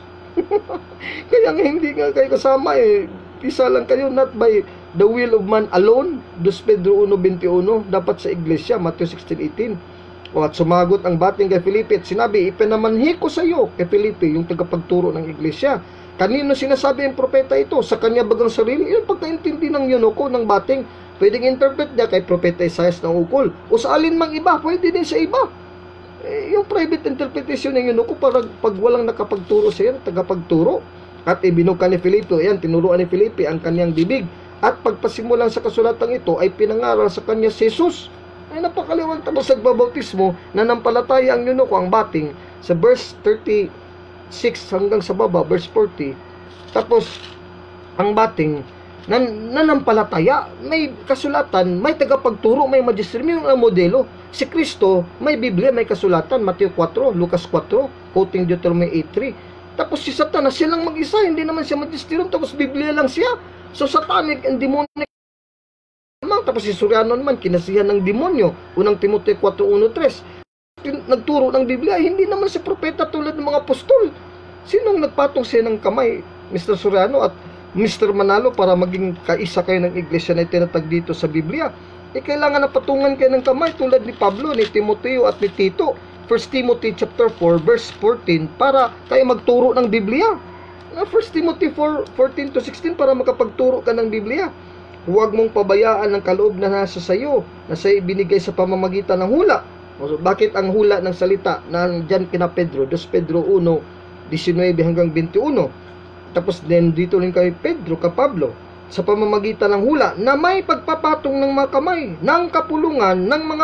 Kaya nga hindi nga kayo kasama eh. Isa lang kayo, not by the will of man alone. Dos Pedro one twenty-one, dapat sa iglesia, Matthew sixteen eighteen. O at sumagot ang bating kay Felipe at sinabi, ipinamanhi ko sa iyo, kay Felipe, yung tagapagturo ng iglesia. Kanino sinasabi ang propeta ito? Sa kanya bagang sarili? Yung pagkaintindi ng eunuko ng bating, pwedeng interpret niya kay propeta Isaias ng ukol. O sa alin mang iba, pwede din sa iba. Eh, yung private interpretation ng eunuko, para pag walang nakapagturo sa iyo, tagapagturo. At ibinuka ni Felipe, ayan, tinuruan ni Felipe ang kanyang bibig. At pagpasimulan sa kasulatang ito, ay pinangaral sa kanya si Jesus. Ay napakaliwag, tapos nagbabautismo, nanampalataya ang eunuko, ang bating, sa verse thirty-six hanggang sa baba, verse forty. Tapos, ang bating, nan nanampalataya, may kasulatan, may tagapagturo, may magister, may mga modelo. Si Kristo, may Biblia, may kasulatan, Mateo four, Lucas four, quoting Deuteronomy eight three. Tapos si Satanas, silang mag-isa, hindi naman siya magisterum, tapos Biblia lang siya. So satanic and demonic naman. Tapos si Soriano naman, kinasihan ng demonyo, unang Timoteo four one three. Nagturo ng Biblia, hindi naman si propeta tulad ng mga apostol. Sinong nagpatong siya ng kamay, Mister Soriano at Mister Manalo, para maging kaisa kayo ng iglesia na itinatag dito sa Biblia? Eh, kailangan na patungan kayo ng kamay tulad ni Pablo, ni Timoteo at ni Tito. First Timothy chapter four, verse fourteen, para kayo magturo ng Biblia. First Timothy four, fourteen to sixteen, para makapagturo ka ng Biblia. Huwag mong pabayaan ang kaloob na nasa sayo, na sa'yo binigay sa pamamagitan ng hula. Bakit ang hula ng salita na dyan kina Pedro, Dos Pedro one, nineteen hanggang twenty-one. Tapos din dito rin kay Pedro, ka Pablo, sa pamamagitan ng hula na may pagpapatong ng mga kamay, ng kapulungan, ng mga